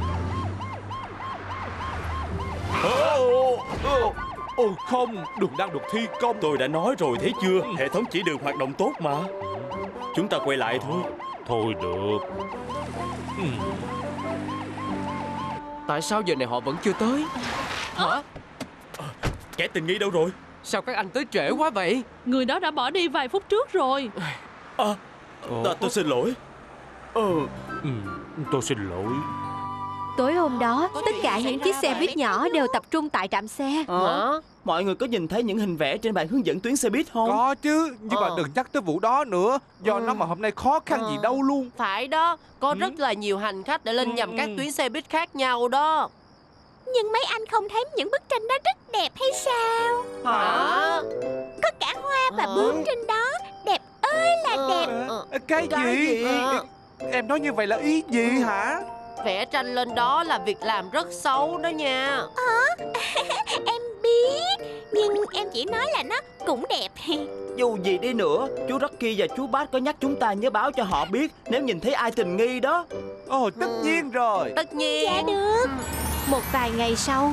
Không, đường đang được thi công. Tôi đã nói rồi thấy chưa? Hệ thống chỉ đường hoạt động tốt mà. Chúng ta quay lại thôi. Thôi được. Tại sao giờ này họ vẫn chưa tới? Hả? Kẻ tình nghi đâu rồi? Sao các anh tới trễ quá vậy? Người đó đã bỏ đi vài phút trước rồi. Tôi xin lỗi. Tôi xin lỗi. Tối hôm đó, tất cả những chiếc xe buýt nhỏ đều tập trung tại trạm xe. Mọi người có nhìn thấy những hình vẽ trên bảng hướng dẫn tuyến xe buýt không? Có chứ, nhưng mà đừng nhắc tới vụ đó nữa. Do nó mà hôm nay khó khăn gì đâu luôn. Phải đó, có rất là nhiều hành khách đã lên nhầm các tuyến xe buýt khác nhau đó. Nhưng mấy anh không thấy những bức tranh đó rất đẹp hay sao? Hả? Có cả hoa và bướm trên đó. Đẹp ơi là đẹp. Cái gì? Em nói như vậy là ý gì hả? Vẽ tranh lên đó là việc làm rất xấu đó nha. Em biết. Nhưng em chỉ nói là nó cũng đẹp. Dù gì đi nữa, chú Rocky và chú Bát có nhắc chúng ta nhớ báo cho họ biết nếu nhìn thấy ai tình nghi đó. Tất nhiên rồi. Tất nhiên. Dạ được. Một vài ngày sau.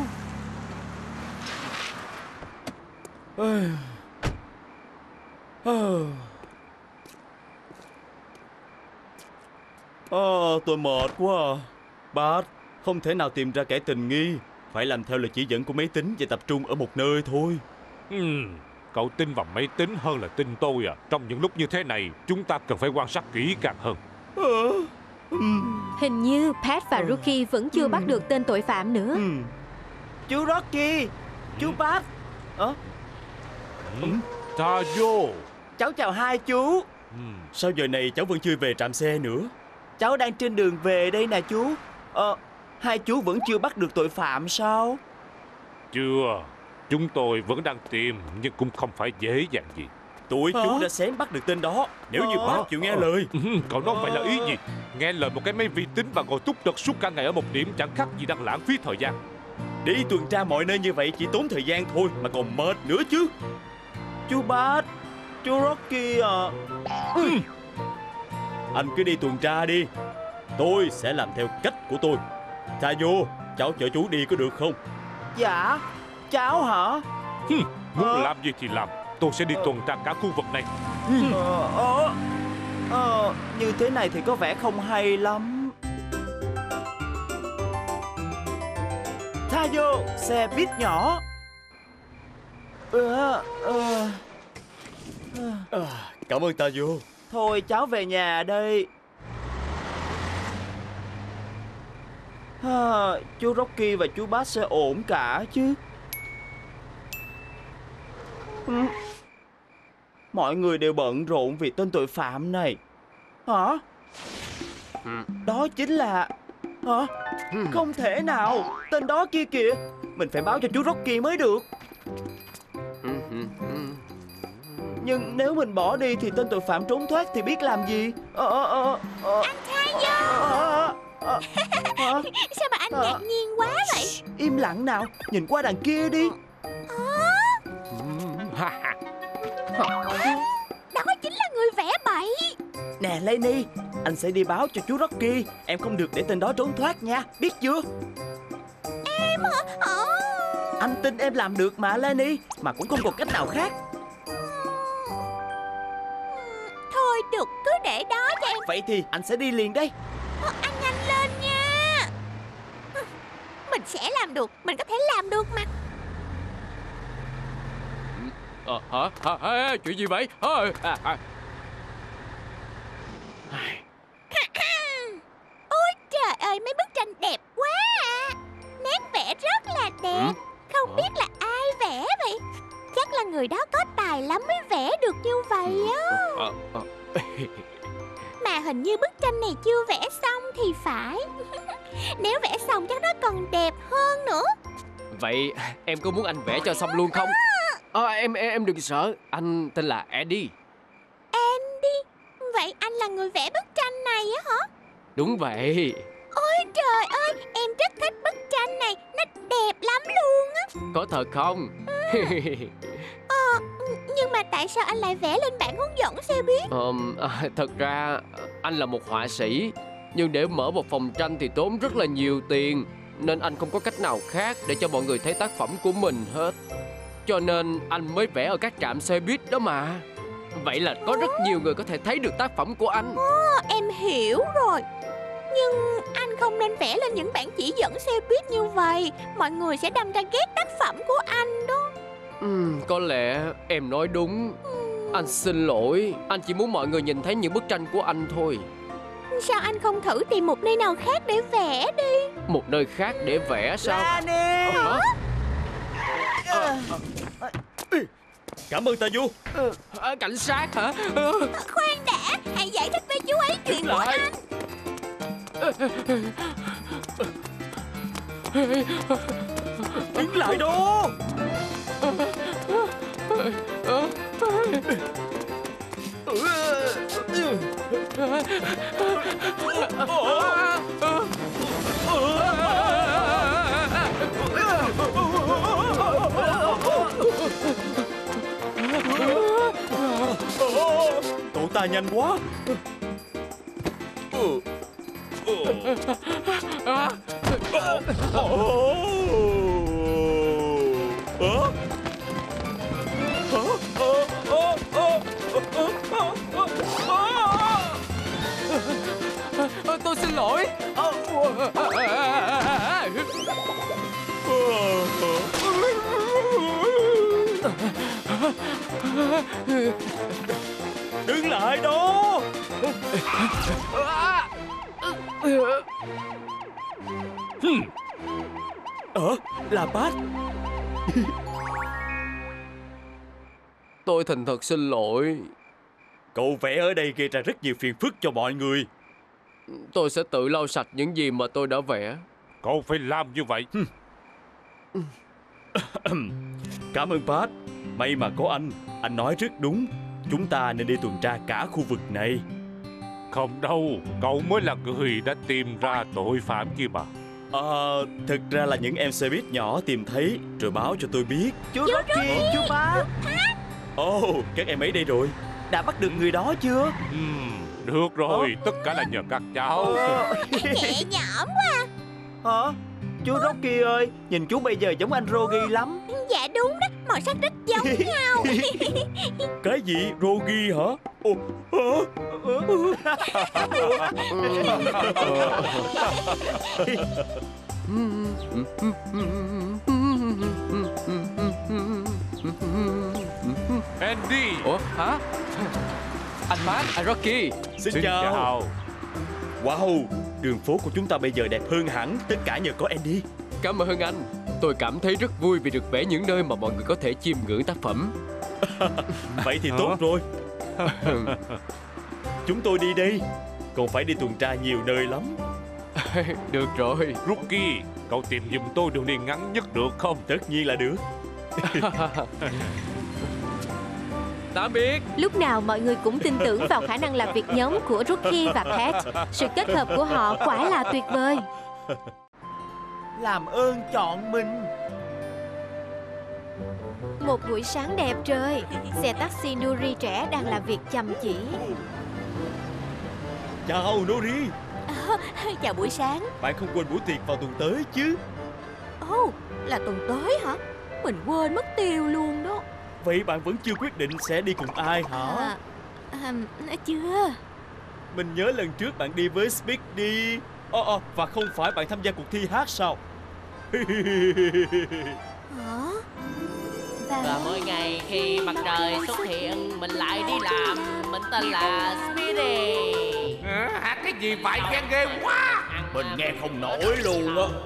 Tôi mệt quá. Bác, không thể nào tìm ra kẻ tình nghi. Phải làm theo lời chỉ dẫn của máy tính và tập trung ở một nơi thôi. Cậu tin vào máy tính hơn là tin tôi à. Trong những lúc như thế này, chúng ta cần phải quan sát kỹ càng hơn. Hình như Pat và Rookie vẫn chưa bắt được tên tội phạm nữa. Chú Rocky, chú Bát. Tayo. Cháu chào hai chú. Sao giờ này cháu vẫn chưa về trạm xe nữa? Cháu đang trên đường về đây nè chú. Hai chú vẫn chưa bắt được tội phạm sao? Chưa. Chúng tôi vẫn đang tìm, nhưng cũng không phải dễ dàng gì. Tụi chú đã xén bắt được tên đó. Nếu như bác chịu nghe lời. Cậu nói vậy là ý gì? Nghe lời một cái máy vi tính và ngồi túc trực suốt cả ngày ở một điểm chẳng khác gì đang lãng phí thời gian. Đi tuần tra mọi nơi như vậy chỉ tốn thời gian thôi mà còn mệt nữa chứ. Chú Bát, chú Rocky à. Anh cứ đi tuần tra đi. Tôi sẽ làm theo cách của tôi. Tayo, cháu chở chú đi có được không? Dạ, cháu hả? Muốn làm gì thì làm. Tôi sẽ đi tuần tra cả khu vực này. Như thế này thì có vẻ không hay lắm. Tayo, xe buýt nhỏ. Cảm ơn Tayo. Thôi cháu về nhà đây. Chú Rocky và chú Bát sẽ ổn cả chứ. Mọi người đều bận rộn vì tên tội phạm này. Hả? Đó chính là... Hả? Không thể nào. Tên đó kia kìa. Mình phải báo cho chú Rocky mới được. Nhưng nếu mình bỏ đi thì tên tội phạm trốn thoát thì biết làm gì? Anh Tayo. Sao mà anh ngạc nhiên quá vậy? Im lặng nào. Nhìn qua đằng kia đi. Đó chính là người vẽ bậy. Nè Lenny, anh sẽ đi báo cho chú Rocky. Em không được để tên đó trốn thoát nha. Biết chưa? Em hả? Anh tin em làm được mà Lenny. Mà cũng không còn cách nào khác. Thôi được, cứ để đó cho em. Vậy thì anh sẽ đi liền đây. Anh nhanh lên nha. Mình sẽ làm được. Mình có thể làm được mà. Hả? Chuyện gì vậy? Ôi trời ơi, mấy bức tranh đẹp quá à. Nét vẽ rất là đẹp. Không biết là ai vẽ vậy. Chắc là người đó có tài lắm mới vẽ được như vậy á. Mà hình như bức tranh này chưa vẽ xong thì phải. Nếu vẽ xong chắc nó còn đẹp hơn nữa. Vậy em có muốn anh vẽ cho xong luôn không? Em đừng sợ. Anh tên là Eddie. Andy? Vậy anh là người vẽ bức tranh này á hả? Đúng vậy. Ôi trời ơi, em rất thích bức tranh này. Nó đẹp lắm luôn á. Có thật không? Nhưng mà tại sao anh lại vẽ lên bảng hướng dẫn xe buýt? Thật ra anh là một họa sĩ, nhưng để mở một phòng tranh thì tốn rất là nhiều tiền, nên anh không có cách nào khác để cho mọi người thấy tác phẩm của mình hết. Cho nên anh mới vẽ ở các trạm xe buýt đó mà. Vậy là có rất nhiều người có thể thấy được tác phẩm của anh. Em hiểu rồi. Nhưng anh không nên vẽ lên những bảng chỉ dẫn xe buýt như vậy. Mọi người sẽ đâm ra ghét tác phẩm của anh đó. Có lẽ em nói đúng. Anh xin lỗi. Anh chỉ muốn mọi người nhìn thấy những bức tranh của anh thôi. Sao anh không thử tìm một nơi nào khác để vẽ đi? Một nơi khác để vẽ sao? Lani! Cảm ơn Tayu. Cảnh sát hả? Khoan đã, hãy giải thích với chú ấy chuyện của anh. Đứng lại đó. Cậu ta nhanh quá. Tôi xin lỗi. Đứng lại đó. Là Pat. Tôi thành thật xin lỗi. Cậu vẽ ở đây gây ra rất nhiều phiền phức cho mọi người. Tôi sẽ tự lau sạch những gì mà tôi đã vẽ. Cậu phải làm như vậy. Cảm ơn Pat. May mà có anh nói rất đúng. Chúng ta nên đi tuần tra cả khu vực này. Không đâu, cậu mới là người đã tìm ra tội phạm kia mà. Thực ra là những em xe buýt nhỏ tìm thấy rồi báo cho tôi biết. Chú Rocky, chú Pat. Các em ấy đây rồi. Đã bắt được người đó chưa? Được rồi, tất cả là nhờ các cháu. Nhẹ nhõm quá. Hả? Chú Rocky ơi, nhìn chú bây giờ giống anh Rocky lắm. Dạ đúng đó, màu sắc rất giống nhau. Cái gì? Rocky hả? Andy. Ủa hả? Anh Pat, anh Rocky. Xin chào. Wow, đường phố của chúng ta bây giờ đẹp hơn hẳn. Tất cả nhờ có Andy. Cảm ơn anh. Tôi cảm thấy rất vui vì được vẽ những nơi mà mọi người có thể chiêm ngưỡng tác phẩm. Vậy thì tốt rồi. Chúng tôi đi đây. Còn phải đi tuần tra nhiều nơi lắm. Được rồi. Rookie, cậu tìm giùm tôi đường đi ngắn nhất được không? Tất nhiên là được. Tạm biệt. Lúc nào mọi người cũng tin tưởng vào khả năng làm việc nhóm của Rookie và Pat. Sự kết hợp của họ quả là tuyệt vời. Làm ơn chọn mình. Một buổi sáng đẹp trời. Xe taxi Nuri trẻ đang làm việc chăm chỉ. Chào Nuri. Chào buổi sáng. Bạn không quên buổi tiệc vào tuần tới chứ? Là tuần tới hả? Mình quên mất tiêu luôn đó. Vậy bạn vẫn chưa quyết định sẽ đi cùng ai hả? Chưa. Mình nhớ lần trước bạn đi với Speedy. Và không phải bạn tham gia cuộc thi hát sao? Hả? Và mỗi ngày khi mặt trời xuất hiện, mình lại đi làm. Mình tên là Speedy. Hát cái gì vậy, nghe ghê quá. Mình nghe không nổi luôn á.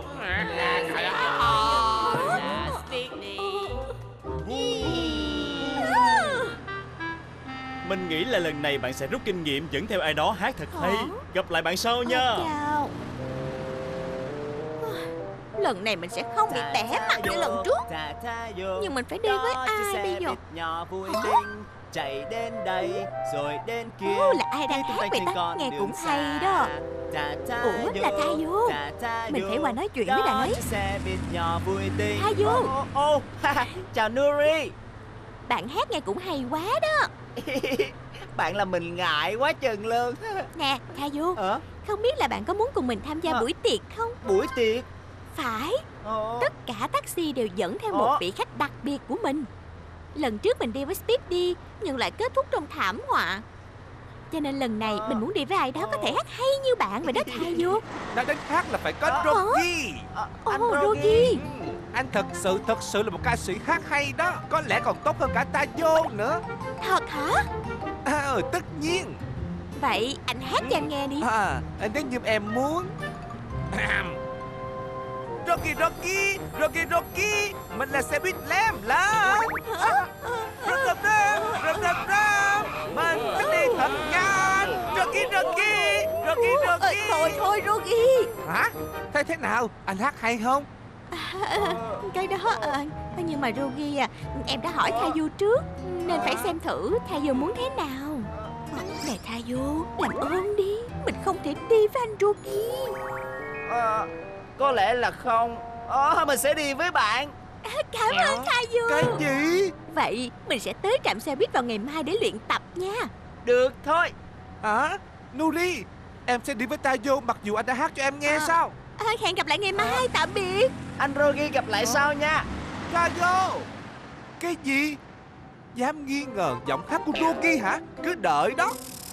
Là Speedy. Mình nghĩ là lần này bạn sẽ rút kinh nghiệm dẫn theo ai đó hát thật hay. Gặp lại bạn sau nha. Chào. Lần này mình sẽ không bị bẻ mặt như lần trước. Nhưng mình phải đi với ai bây giờ? Nhỏ vui tinh chạy đến đây rồi đến kia. Là ai đang hát vậy ta? Nghe cũng hay đó. Ủa, là Tayo. Mình phải qua nói chuyện với bạn ấy. Tayo. Chào Nuri. Bạn hát nghe cũng hay quá đó. Bạn làm mình ngại quá chừng luôn. Nè Tayo, không biết là bạn có muốn cùng mình tham gia buổi tiệc không? Buổi tiệc? Phải. Tất cả taxi đều dẫn theo một vị khách đặc biệt của mình. Lần trước mình đi với Speedy nhưng lại kết thúc trong thảm họa. Cho nên lần này mình muốn đi với ai đó có thể hát hay như bạn vậy đó Tayo. Nói đến hát là phải có Rogi. Rogi. Anh thật sự là một ca sĩ hát hay đó. Có lẽ còn tốt hơn cả Tayo nữa. Thật hả? Tất nhiên. Vậy anh hát cho em nghe đi. Nếu như em muốn. Rogi, mình là xe buýt lem lớn. Mình phải đi thật nhanh. Rogi. Thôi Rogi. Hả? Thế nào? Anh hát hay không? Cái đó nhưng mà Rogi em đã hỏi Tayo trước nên phải xem thử Tayo muốn thế nào. Nè Tayo, làm ơn đi. Mình không thể đi với anh Rogi. Có lẽ là không. Mình sẽ đi với bạn. Cảm ơn Tayo. Cái gì? Vậy mình sẽ tới trạm xe buýt vào ngày mai để luyện tập nha. Được thôi. Nuri, em sẽ đi với Tayo mặc dù anh đã hát cho em nghe sao? Hẹn gặp lại ngày mai, tạm biệt. Anh Rogi gặp lại sau nha. Tayo. Cái gì? Dám nghi ngờ giọng hát của Rogi hả? Cứ đợi đó.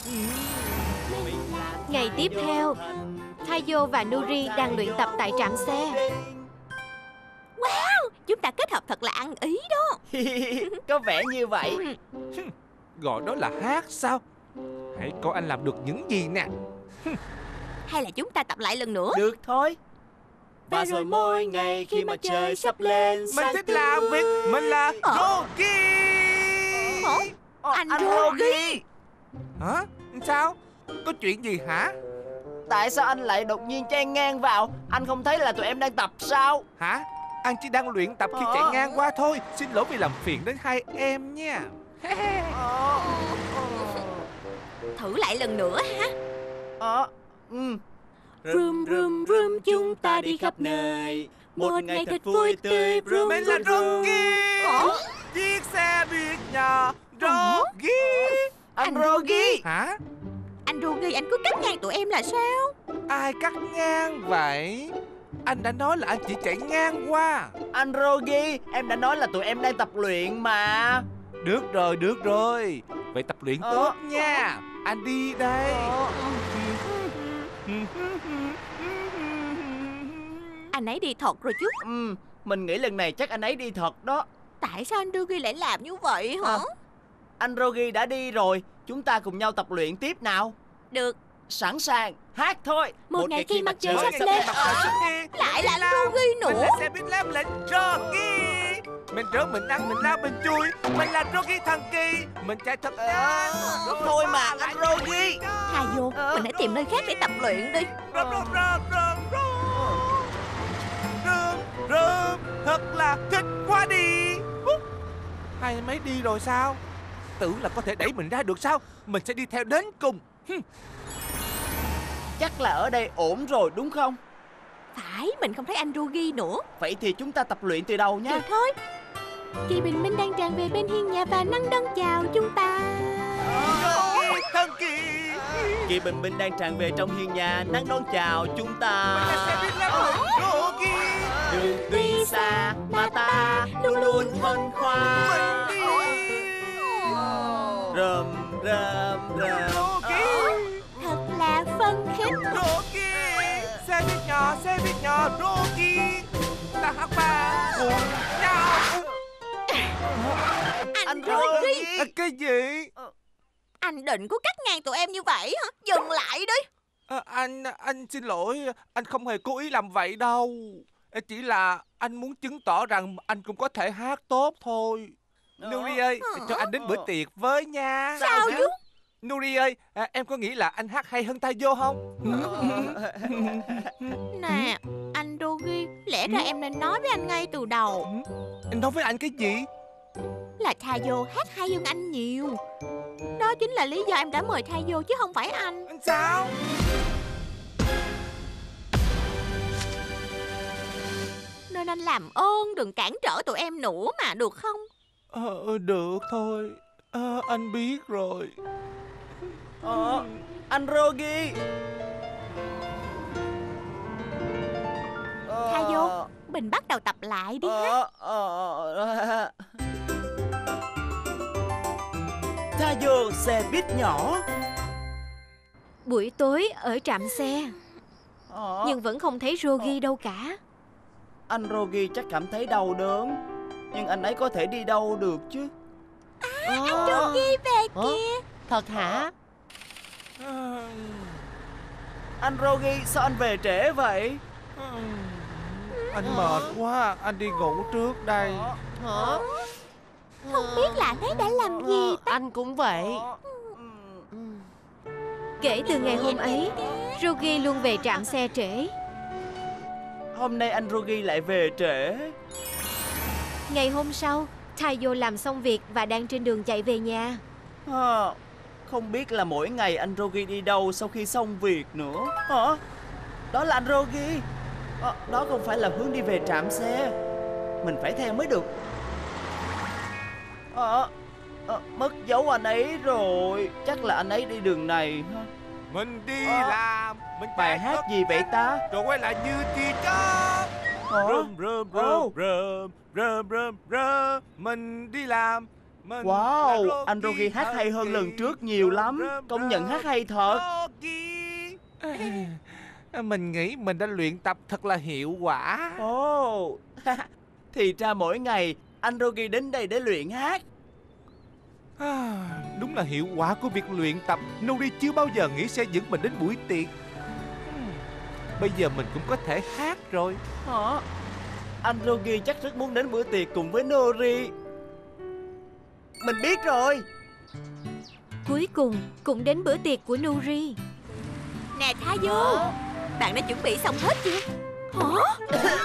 Ngày tiếp theo, Tayo và Nuri đang luyện tập tại trạm xe. Wow, chúng ta kết hợp thật là ăn ý đó. Có vẻ như vậy. Gọi đó là hát sao? Hãy coi anh làm được những gì nè. Hay là chúng ta tập lại lần nữa? Được thôi. Và rồi mỗi ngày khi mặt trời sắp lên, mình thích làm việc. Mình là Rogi. Anh Rogi. Hả? Sao? Có chuyện gì hả? Tại sao anh lại đột nhiên chen ngang vào? Anh không thấy là tụi em đang tập sao? Hả? Anh chỉ đang luyện tập khi chạy ngang qua thôi. Xin lỗi vì làm phiền đến hai em nha. Thử lại lần nữa hả? Vroom vroom vroom chúng ta đi khắp nơi. Một ngày thật vui tươi. Vroom Mình là Rogi. Chiếc xe buýt nhỏ Rogi. Anh Rogi. Hả? Anh Rogi, anh cứ cắt ngang tụi em là sao? Ai cắt ngang vậy? Anh đã nói là anh chỉ chạy ngang qua. Anh Rogi, em đã nói là tụi em đang tập luyện mà. Được rồi. Vậy tập luyện tốt nha. Anh đi đây. Anh ấy đi thật rồi chứ. Mình nghĩ lần này chắc anh ấy đi thật đó. Tại sao anh Rogi lại làm như vậy hả? Anh Rogi đã đi rồi. Chúng ta cùng nhau tập luyện tiếp nào. Được. Sẵn sàng, hát thôi. Một ngày khi mặt trời sắp lên. Lại là anh Rogi nữa. Mình là xe buýt lem lệnh Rogi. Mình rớt, mình ăn, mình lao, mình chui. Mình là Rogi thần kỳ. Mình chạy thật nhanh. Thôi mà anh Rogi. Tayo, mình hãy tìm nơi khác để tập luyện đi. Rơm, thật là thích quá đi. Hai em ấy đi rồi sao? Tưởng là có thể đẩy mình ra được sao? Mình sẽ đi theo đến cùng. Chắc là ở đây ổn rồi đúng không? Phải, mình không thấy anh Rogi nữa. Vậy thì chúng ta tập luyện từ đầu nha. Được thôi. Kỳ bình minh đang tràn về bên hiên nhà và nắng đón chào chúng ta. Rogi thần kỳ. Kỳ bình minh đang tràn về trong hiên nhà, nắng đón chào chúng ta. Rogi. Đường tuy xa mà ta luôn luôn hân hoan. Rơm. Thật là phấn khích. Rogi. Xe buýt nhỏ Rogi. Ta hát ba cùng nhau. Anh Rogi. Cái gì? Anh định có cắt ngang tụi em như vậy hả? Dừng lại đi. Anh xin lỗi. Anh không hề cố ý làm vậy đâu. Chỉ là anh muốn chứng tỏ rằng anh cũng có thể hát tốt thôi. Nuri ơi, cho anh đến bữa tiệc với nha. Sao chứ? Nuri ơi, em có nghĩ là anh hát hay hơn Tayo không? Nè, anh Rogi, lẽ ra em nên nói với anh ngay từ đầu. Anh nói với anh cái gì? Là Tayo hát hay hơn anh nhiều. Đó chính là lý do em đã mời Tayo chứ không phải anh. Sao? Nên anh làm ơn đừng cản trở tụi em nữa mà, được không? Được thôi. Anh biết rồi. Anh Rogi. Tayo, mình bắt đầu tập lại đi ha. Tayo xe buýt nhỏ. Buổi tối ở trạm xe, nhưng vẫn không thấy Rogi đâu cả. Anh Rogi chắc cảm thấy đau đớn, nhưng anh ấy có thể đi đâu được chứ. Anh Rogi về kìa. Thật hả? Anh Rogi, sao anh về trễ vậy? Anh mệt quá, anh đi ngủ trước đây. Hả? Không biết là anh ấy đã làm gì ta? Anh cũng vậy. Kể từ ngày hôm ấy, Rogi luôn về trạm xe trễ. Hôm nay anh Rogi lại về trễ. Ngày hôm sau, Tayo làm xong việc và đang trên đường chạy về nhà. Không biết là mỗi ngày anh Rogi đi đâu sau khi xong việc nữa. Hả? Đó là anh Rogi. Đó không phải là hướng đi về trạm xe. Mình phải theo mới được. Mất dấu anh ấy rồi. Chắc là anh ấy đi đường này. Mình đi làm. Mình bài hát gì vậy ta? Rồi quay lại như tia chớp. Rơm rơm rơm rơm rơm rơm rơm. Mình đi làm. Wow, anh Rogi hát hay hơn lần trước nhiều lắm. Công nhận hát hay thật. Mình nghĩ mình đã luyện tập thật là hiệu quả. Thì ra mỗi ngày anh Rogi đến đây để luyện hát. Đúng là hiệu quả của việc luyện tập. Nuri chưa bao giờ nghĩ sẽ dẫn mình đến buổi tiệc. Bây giờ mình cũng có thể hát rồi. Anh Rogi chắc rất muốn đến bữa tiệc cùng với Nuri. Mình biết rồi. Cuối cùng cũng đến bữa tiệc của Nuri. Nè Tayo, bạn đã chuẩn bị xong hết chưa? Hả?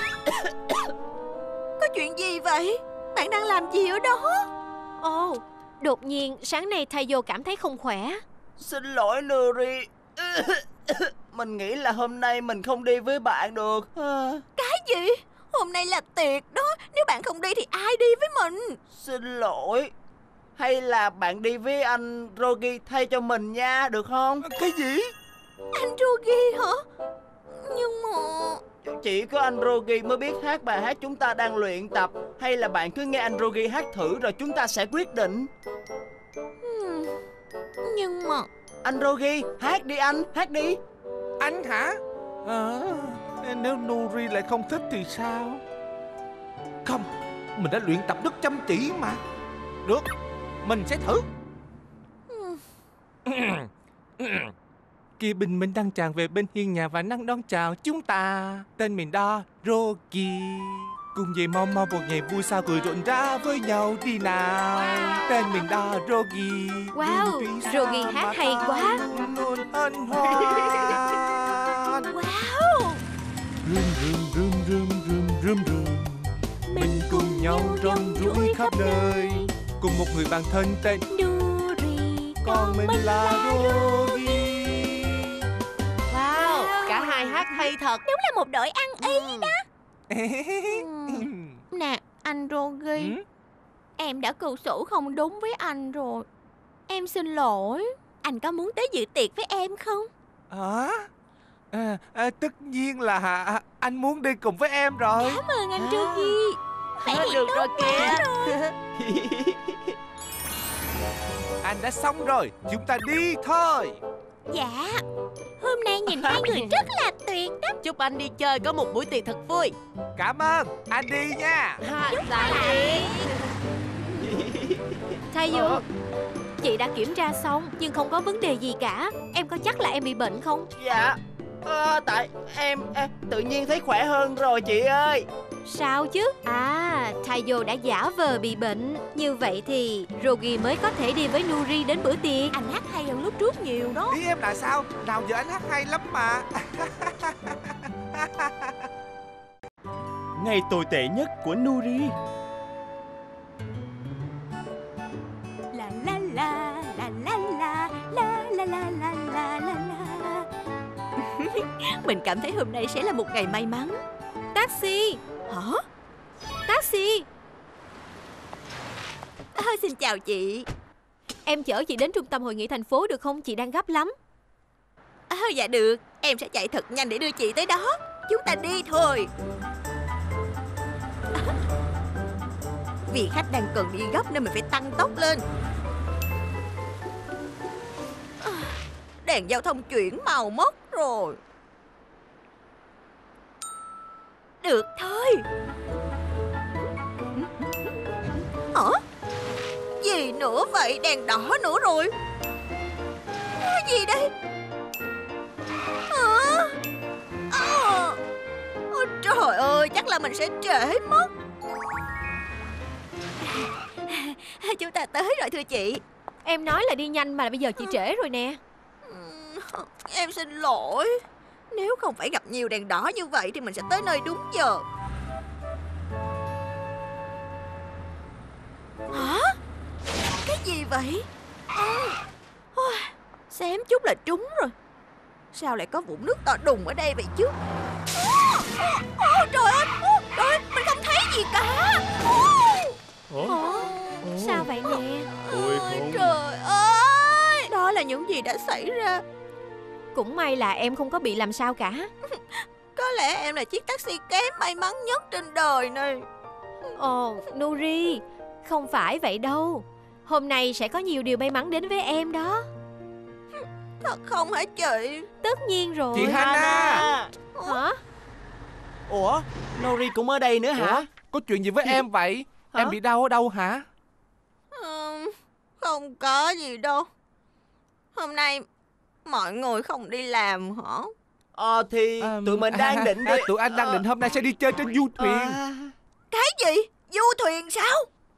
Có chuyện gì vậy? Bạn đang làm gì ở đó? Đột nhiên sáng nay Tayo cảm thấy không khỏe. Xin lỗi Nuri. Mình nghĩ là hôm nay mình không đi với bạn được. Cái gì? Hôm nay là tiệc đó. Nếu bạn không đi thì ai đi với mình? Xin lỗi. Hay là bạn đi với anh Rogi thay cho mình nha, được không? Cái gì? Anh Rogi hả? Nhưng mà... Chỉ có anh Rogi mới biết hát bài hát chúng ta đang luyện tập. Hay là bạn cứ nghe anh Rogi hát thử rồi chúng ta sẽ quyết định. Nhưng mà... Anh Rogi, hát đi anh, hát đi. Anh hả? Nếu Nuri lại không thích thì sao? Không, mình đã luyện tập rất chăm chỉ mà. Được, mình sẽ thử. Kia bình minh đang tràn về bên hiên nhà và nắng đón chào chúng ta. Tên mình đó Rogi. Cùng về mau mau một ngày vui sao cười rộn rã với nhau đi nào. Tên mình đó Rogi. Wow, Rogi hát hay quá. Luôn hân hoan. Wow. Rưm rưm rưm rưm rưm rưm rưm. Mình cùng nhau rong ruổi khắp nơi. Cùng một người bạn thân tên Nuri. Còn mình là Rogi. Wow, cả hai hát hay thật. Đúng là một đội ăn ý đó. Nè, anh Rogi, em đã cư xử không đúng với anh rồi. Em xin lỗi. Anh có muốn tới dự tiệc với em không? Tất nhiên là anh muốn đi cùng với em rồi. Cảm ơn anh Rogi. Vậy thì được rồi kìa. Anh đã xong rồi, chúng ta đi thôi. Dạ, hôm nay nhìn hai người rất là tuyệt đó. Chúc anh đi chơi có một buổi tiệc thật vui. Cảm ơn, anh đi nha. Tayo, chị đã kiểm tra xong nhưng không có vấn đề gì cả. Em có chắc là em bị bệnh không? Dạ, tại em tự nhiên thấy khỏe hơn rồi chị ơi. Sao chứ? À, Taiyo đã giả vờ bị bệnh. Như vậy thì Rogi mới có thể đi với Nuri đến bữa tiệc. Anh hát hay hơn lúc trước nhiều đó. Ý em là sao? Nào giờ anh hát hay lắm mà. Ngày tồi tệ nhất của Nuri. La la la la la la la la la la la la. Mình cảm thấy hôm nay sẽ là một ngày may mắn. Taxi! Hả? Taxi! Xin chào chị. Em chở chị đến trung tâm hội nghị thành phố được không? Chị đang gấp lắm. Dạ được. Em sẽ chạy thật nhanh để đưa chị tới đó. Chúng ta đi thôi. Vì khách đang cần đi gấp nên mình phải tăng tốc lên. Đèn giao thông chuyển màu mất rồi. Được thôi. Hả? Gì nữa vậy? Đèn đỏ nữa rồi. Gì đây? Trời ơi, chắc là mình sẽ trễ mất. Chúng ta tới rồi thưa chị. Em nói là đi nhanh mà bây giờ chị trễ rồi nè. Em xin lỗi. Nếu không phải gặp nhiều đèn đỏ như vậy thì mình sẽ tới nơi đúng giờ. Hả? Cái gì vậy? Xém chút là trúng rồi. Sao lại có vũng nước to đùng ở đây vậy chứ? Trời ơi, mình không thấy gì cả. Sao vậy nè? Ôi không. Trời ơi, đó là những gì đã xảy ra. Cũng may là em không có bị làm sao cả. Có lẽ em là chiếc taxi kém may mắn nhất trên đời này. Ồ, Nuri, không phải vậy đâu. Hôm nay sẽ có nhiều điều may mắn đến với em đó. Thật không hả chị? Tất nhiên rồi. Chị Hana. Hả? Ủa, Nuri cũng ở đây nữa hả? Ủa? Có chuyện gì với em vậy? Hả? Em bị đau ở đâu hả? Không có gì đâu. Hôm nay mọi người không đi làm hả? Thì tụi mình đang định đi. Tụi anh đang định hôm nay sẽ đi chơi trên du thuyền. Cái gì? Du thuyền sao?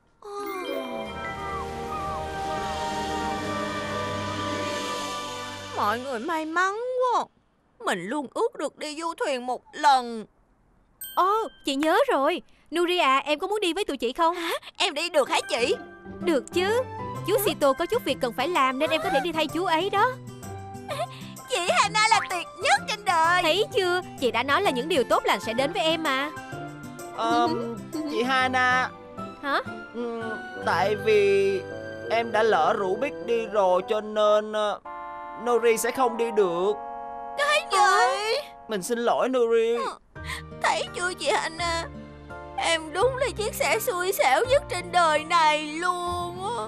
Mọi người may mắn quá. Mình luôn ước được đi du thuyền một lần. Ồ, chị nhớ rồi. Nuri à, em có muốn đi với tụi chị không? Hả? Em đi được hả chị? Được chứ. Chú Sito có chút việc cần phải làm nên em có thể đi thay chú ấy đó. Chị Hana là tuyệt nhất trên đời. Thấy chưa? Chị đã nói là những điều tốt lành sẽ đến với em mà. Chị Hana. Hả? Tại vì em đã lỡ rủ Big đi rồi cho nên Nuri sẽ không đi được. Cái gì? Mình xin lỗi Nuri. Thấy chưa chị Hana? Em đúng là chiếc xe xui xẻo nhất trên đời này luôn á.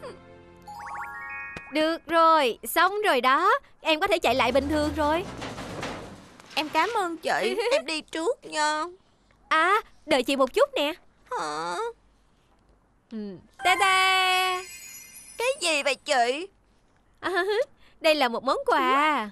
Được rồi, xong rồi đó. Em có thể chạy lại bình thường rồi. Em cảm ơn chị. Em đi trước nha. À, đợi chị một chút nè. Hả? Ta da. Cái gì vậy chị? Đây là một món quà.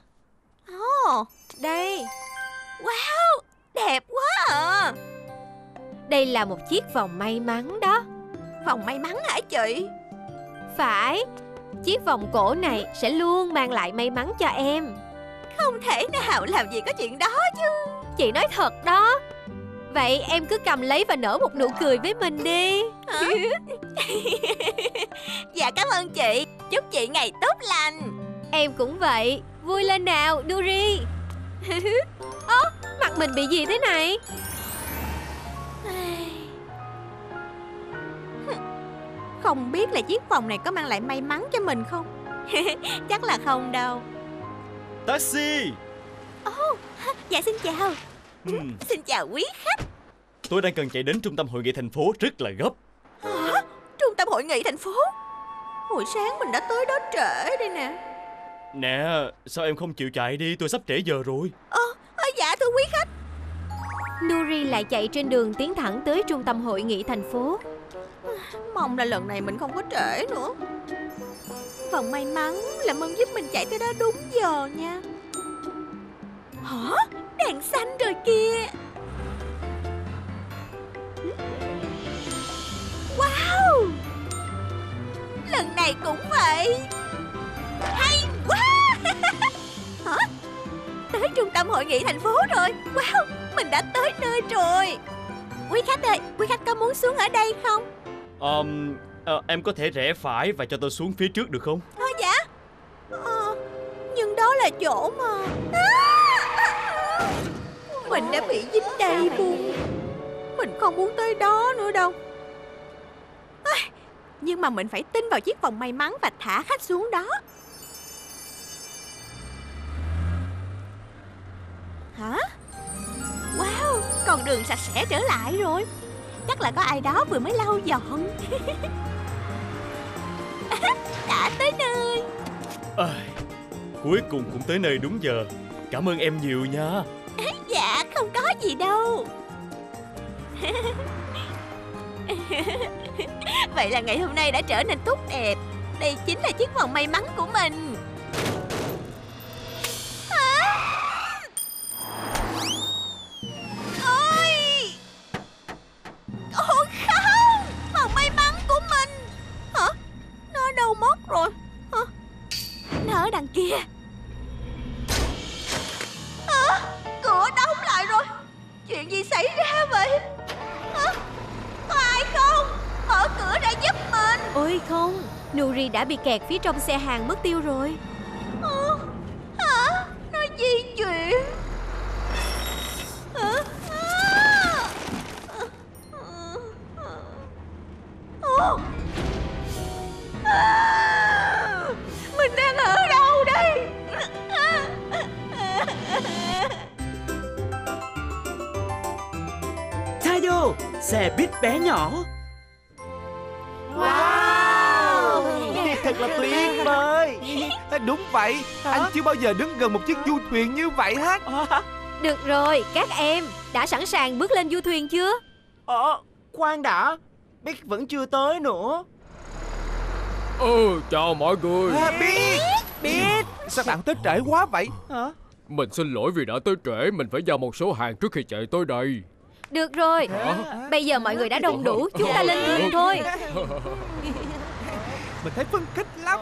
Đây. Wow, đẹp quá à. Đây là một chiếc vòng may mắn đó. Vòng may mắn hả chị? Phải. Chiếc vòng cổ này sẽ luôn mang lại may mắn cho em. Không thể nào, làm gì có chuyện đó chứ. Chị nói thật đó. Vậy em cứ cầm lấy và nở một nụ cười với mình đi. Dạ cảm ơn chị. Chúc chị ngày tốt lành. Em cũng vậy. Vui lên nào, Nuri. Mặt mình bị gì thế này? Không biết là chiếc vòng này có mang lại may mắn cho mình không? Chắc là không đâu. Taxi. Dạ xin chào. Xin chào quý khách. Tôi đang cần chạy đến trung tâm hội nghị thành phố rất là gấp. Hả? Trung tâm hội nghị thành phố? Hồi sáng mình đã tới đó trễ đây nè. Nè, sao em không chịu chạy đi? Tôi sắp trễ giờ rồi. Dạ thưa quý khách. Nuri lại chạy trên đường tiến thẳng tới trung tâm hội nghị thành phố. Mong là lần này mình không có trễ nữa. Vòng may mắn làm ơn giúp mình chạy tới đó đúng giờ nha. Hả? Đèn xanh rồi kìa. này cũng vậy. Hay quá. Hả? Tới trung tâm hội nghị thành phố rồi. Wow, mình đã tới nơi rồi. Quý khách ơi, quý khách có muốn xuống ở đây không? Em có thể rẽ phải và cho tôi xuống phía trước được không? Dạ. Nhưng đó là chỗ mà mình đã bị dính đầy bùn. Mình không muốn tới đó nữa đâu. Nhưng mà mình phải tin vào chiếc vòng may mắn và thả khách xuống đó. Hả? Wow, con đường sạch sẽ trở lại rồi. Chắc là có ai đó vừa mới lau dọn. Đã tới nơi. Cuối cùng cũng tới nơi đúng giờ. Cảm ơn em nhiều nha. Dạ, không có gì đâu. Vậy là ngày hôm nay đã trở nên tốt đẹp. Đây chính là chiếc vòng may mắn của mình. Ôi! Ôi không! Vòng may mắn của mình. Hả? Nó đâu mất rồi? Hả? Nó ở đằng kia. Cửa đóng lại rồi. Chuyện gì xảy ra vậy? Hả? Có ai không? Mở cửa ra giúp mình. Ôi không, Nuri đã bị kẹt phía trong xe hàng mất tiêu rồi. Hả? Nó di chuyển. Mình đang ở đâu đây? Tayo, xe buýt bé nhỏ. Wow, Thật là tuyệt vời. Đúng vậy. Anh chưa bao giờ đứng gần một chiếc du thuyền như vậy hết. Được rồi, các em đã sẵn sàng bước lên du thuyền chưa? Khoan đã, Biết vẫn chưa tới nữa. Chào mọi người. Biết. Sao bạn tới trễ quá vậy? Hả? Mình xin lỗi vì đã tới trễ. Mình phải giao một số hàng trước khi chạy tới đây. Được rồi, bây giờ mọi người đã đông đủ, chúng ta lên thuyền thôi. Mình thấy phấn khích lắm.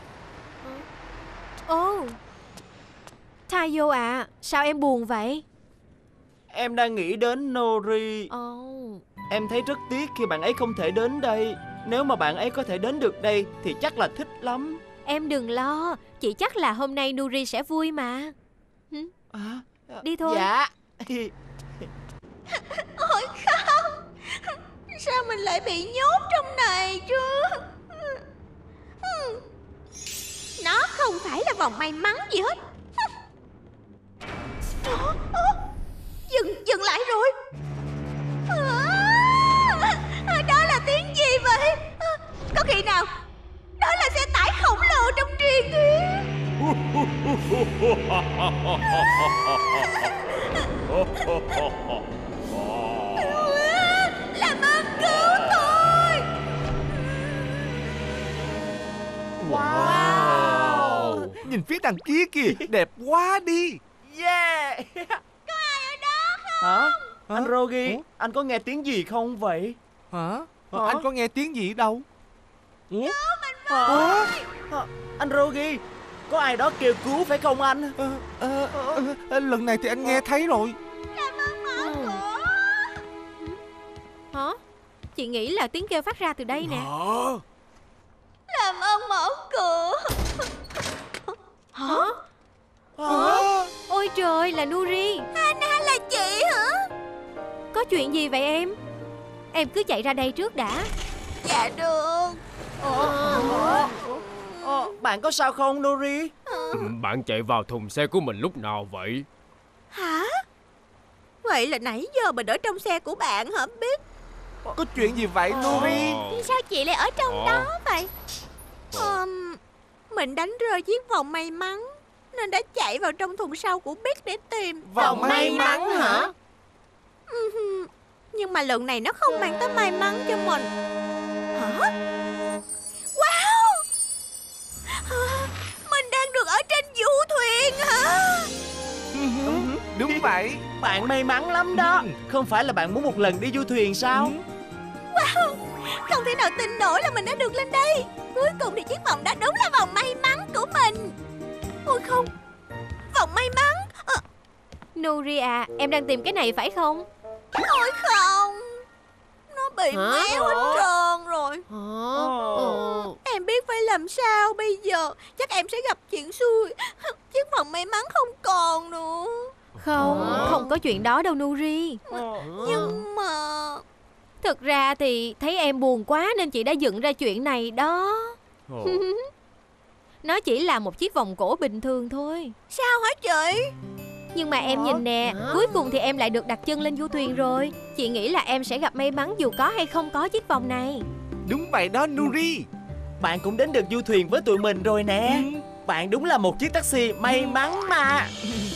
Tayo à, sao em buồn vậy? Em đang nghĩ đến Nori. Em thấy rất tiếc khi bạn ấy không thể đến đây. Nếu mà bạn ấy có thể đến được đây thì chắc là thích lắm. Em đừng lo, chị chắc là hôm nay Nuri sẽ vui mà. Đi thôi. Dạ. Ôi không, sao mình lại bị nhốt trong này chứ? Nó không phải là vòng may mắn gì hết. Dừng lại rồi. Đó là tiếng gì vậy? Có khi nào đó là xe tải khổng lồ trong truyền thuyết? Làm ơn cứu tôi. Wow. Nhìn phía đằng kia kìa, đẹp quá đi. Yeah. Có ai ở đó không? Hả? Anh Rogi, anh có nghe tiếng gì không vậy? Hả? Anh có nghe tiếng gì đâu? Cứu mình với. Anh Rogi, có ai đó kêu cứu phải không anh? Lần này thì anh nghe thấy rồi. Làm ơn mở cửa. Hả? Chị nghĩ là tiếng kêu phát ra từ đây nè. Làm ơn mở cửa. Hả? Ôi trời, là Nuri. Hana là chị hả? Có chuyện gì vậy em? Em cứ chạy ra đây trước đã. Dạ được. Bạn có sao không Nuri? Bạn chạy vào thùng xe của mình lúc nào vậy? Hả? Vậy là nãy giờ mình ở trong xe của bạn hả Biết? Có chuyện gì vậy Nuri? Sao chị lại ở trong đó vậy? Mình đánh rơi chiếc vòng may mắn nên đã chạy vào trong thùng sau của Biết để tìm. Vòng may mắn hả? Nhưng mà lần này nó không mang tới may mắn cho mình. Hả? Wow! Mình đang được ở trên du thuyền hả? Đúng vậy. Bạn may mắn lắm đó. Không phải là bạn muốn một lần đi du thuyền sao? Wow! Không thể nào tin nổi là mình đã được lên đây. Cuối cùng thì chiếc vòng đó đúng là vòng may mắn của mình. Ôi không, vòng may mắn. Nuri à, em đang tìm cái này phải không? Ôi không, nó bị méo hết trơn rồi. Em biết phải làm sao bây giờ. Chắc em sẽ gặp chuyện xui. Chiếc vòng may mắn không còn nữa. Không có chuyện đó đâu Nuri. Nhưng mà Thực ra thì thấy em buồn quá nên chị đã dựng ra chuyện này đó. Nó chỉ là một chiếc vòng cổ bình thường thôi. sao hả chị? Nhưng mà em nhìn nè, cuối cùng thì em lại được đặt chân lên du thuyền rồi. Chị nghĩ là em sẽ gặp may mắn dù có hay không có chiếc vòng này. Đúng vậy đó Nuri. Bạn cũng đến được du thuyền với tụi mình rồi nè. Bạn đúng là một chiếc taxi may mắn mà.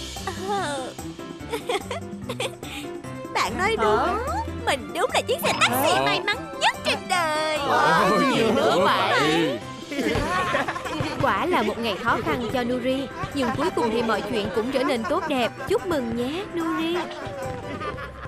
Bạn nói đúng. Mình đúng là chiếc xe taxi may mắn nhất trên đời. Nhiều nữa vậy. Quả là một ngày khó khăn cho Nuri, nhưng cuối cùng thì mọi chuyện cũng trở nên tốt đẹp. Chúc mừng nhé Nuri.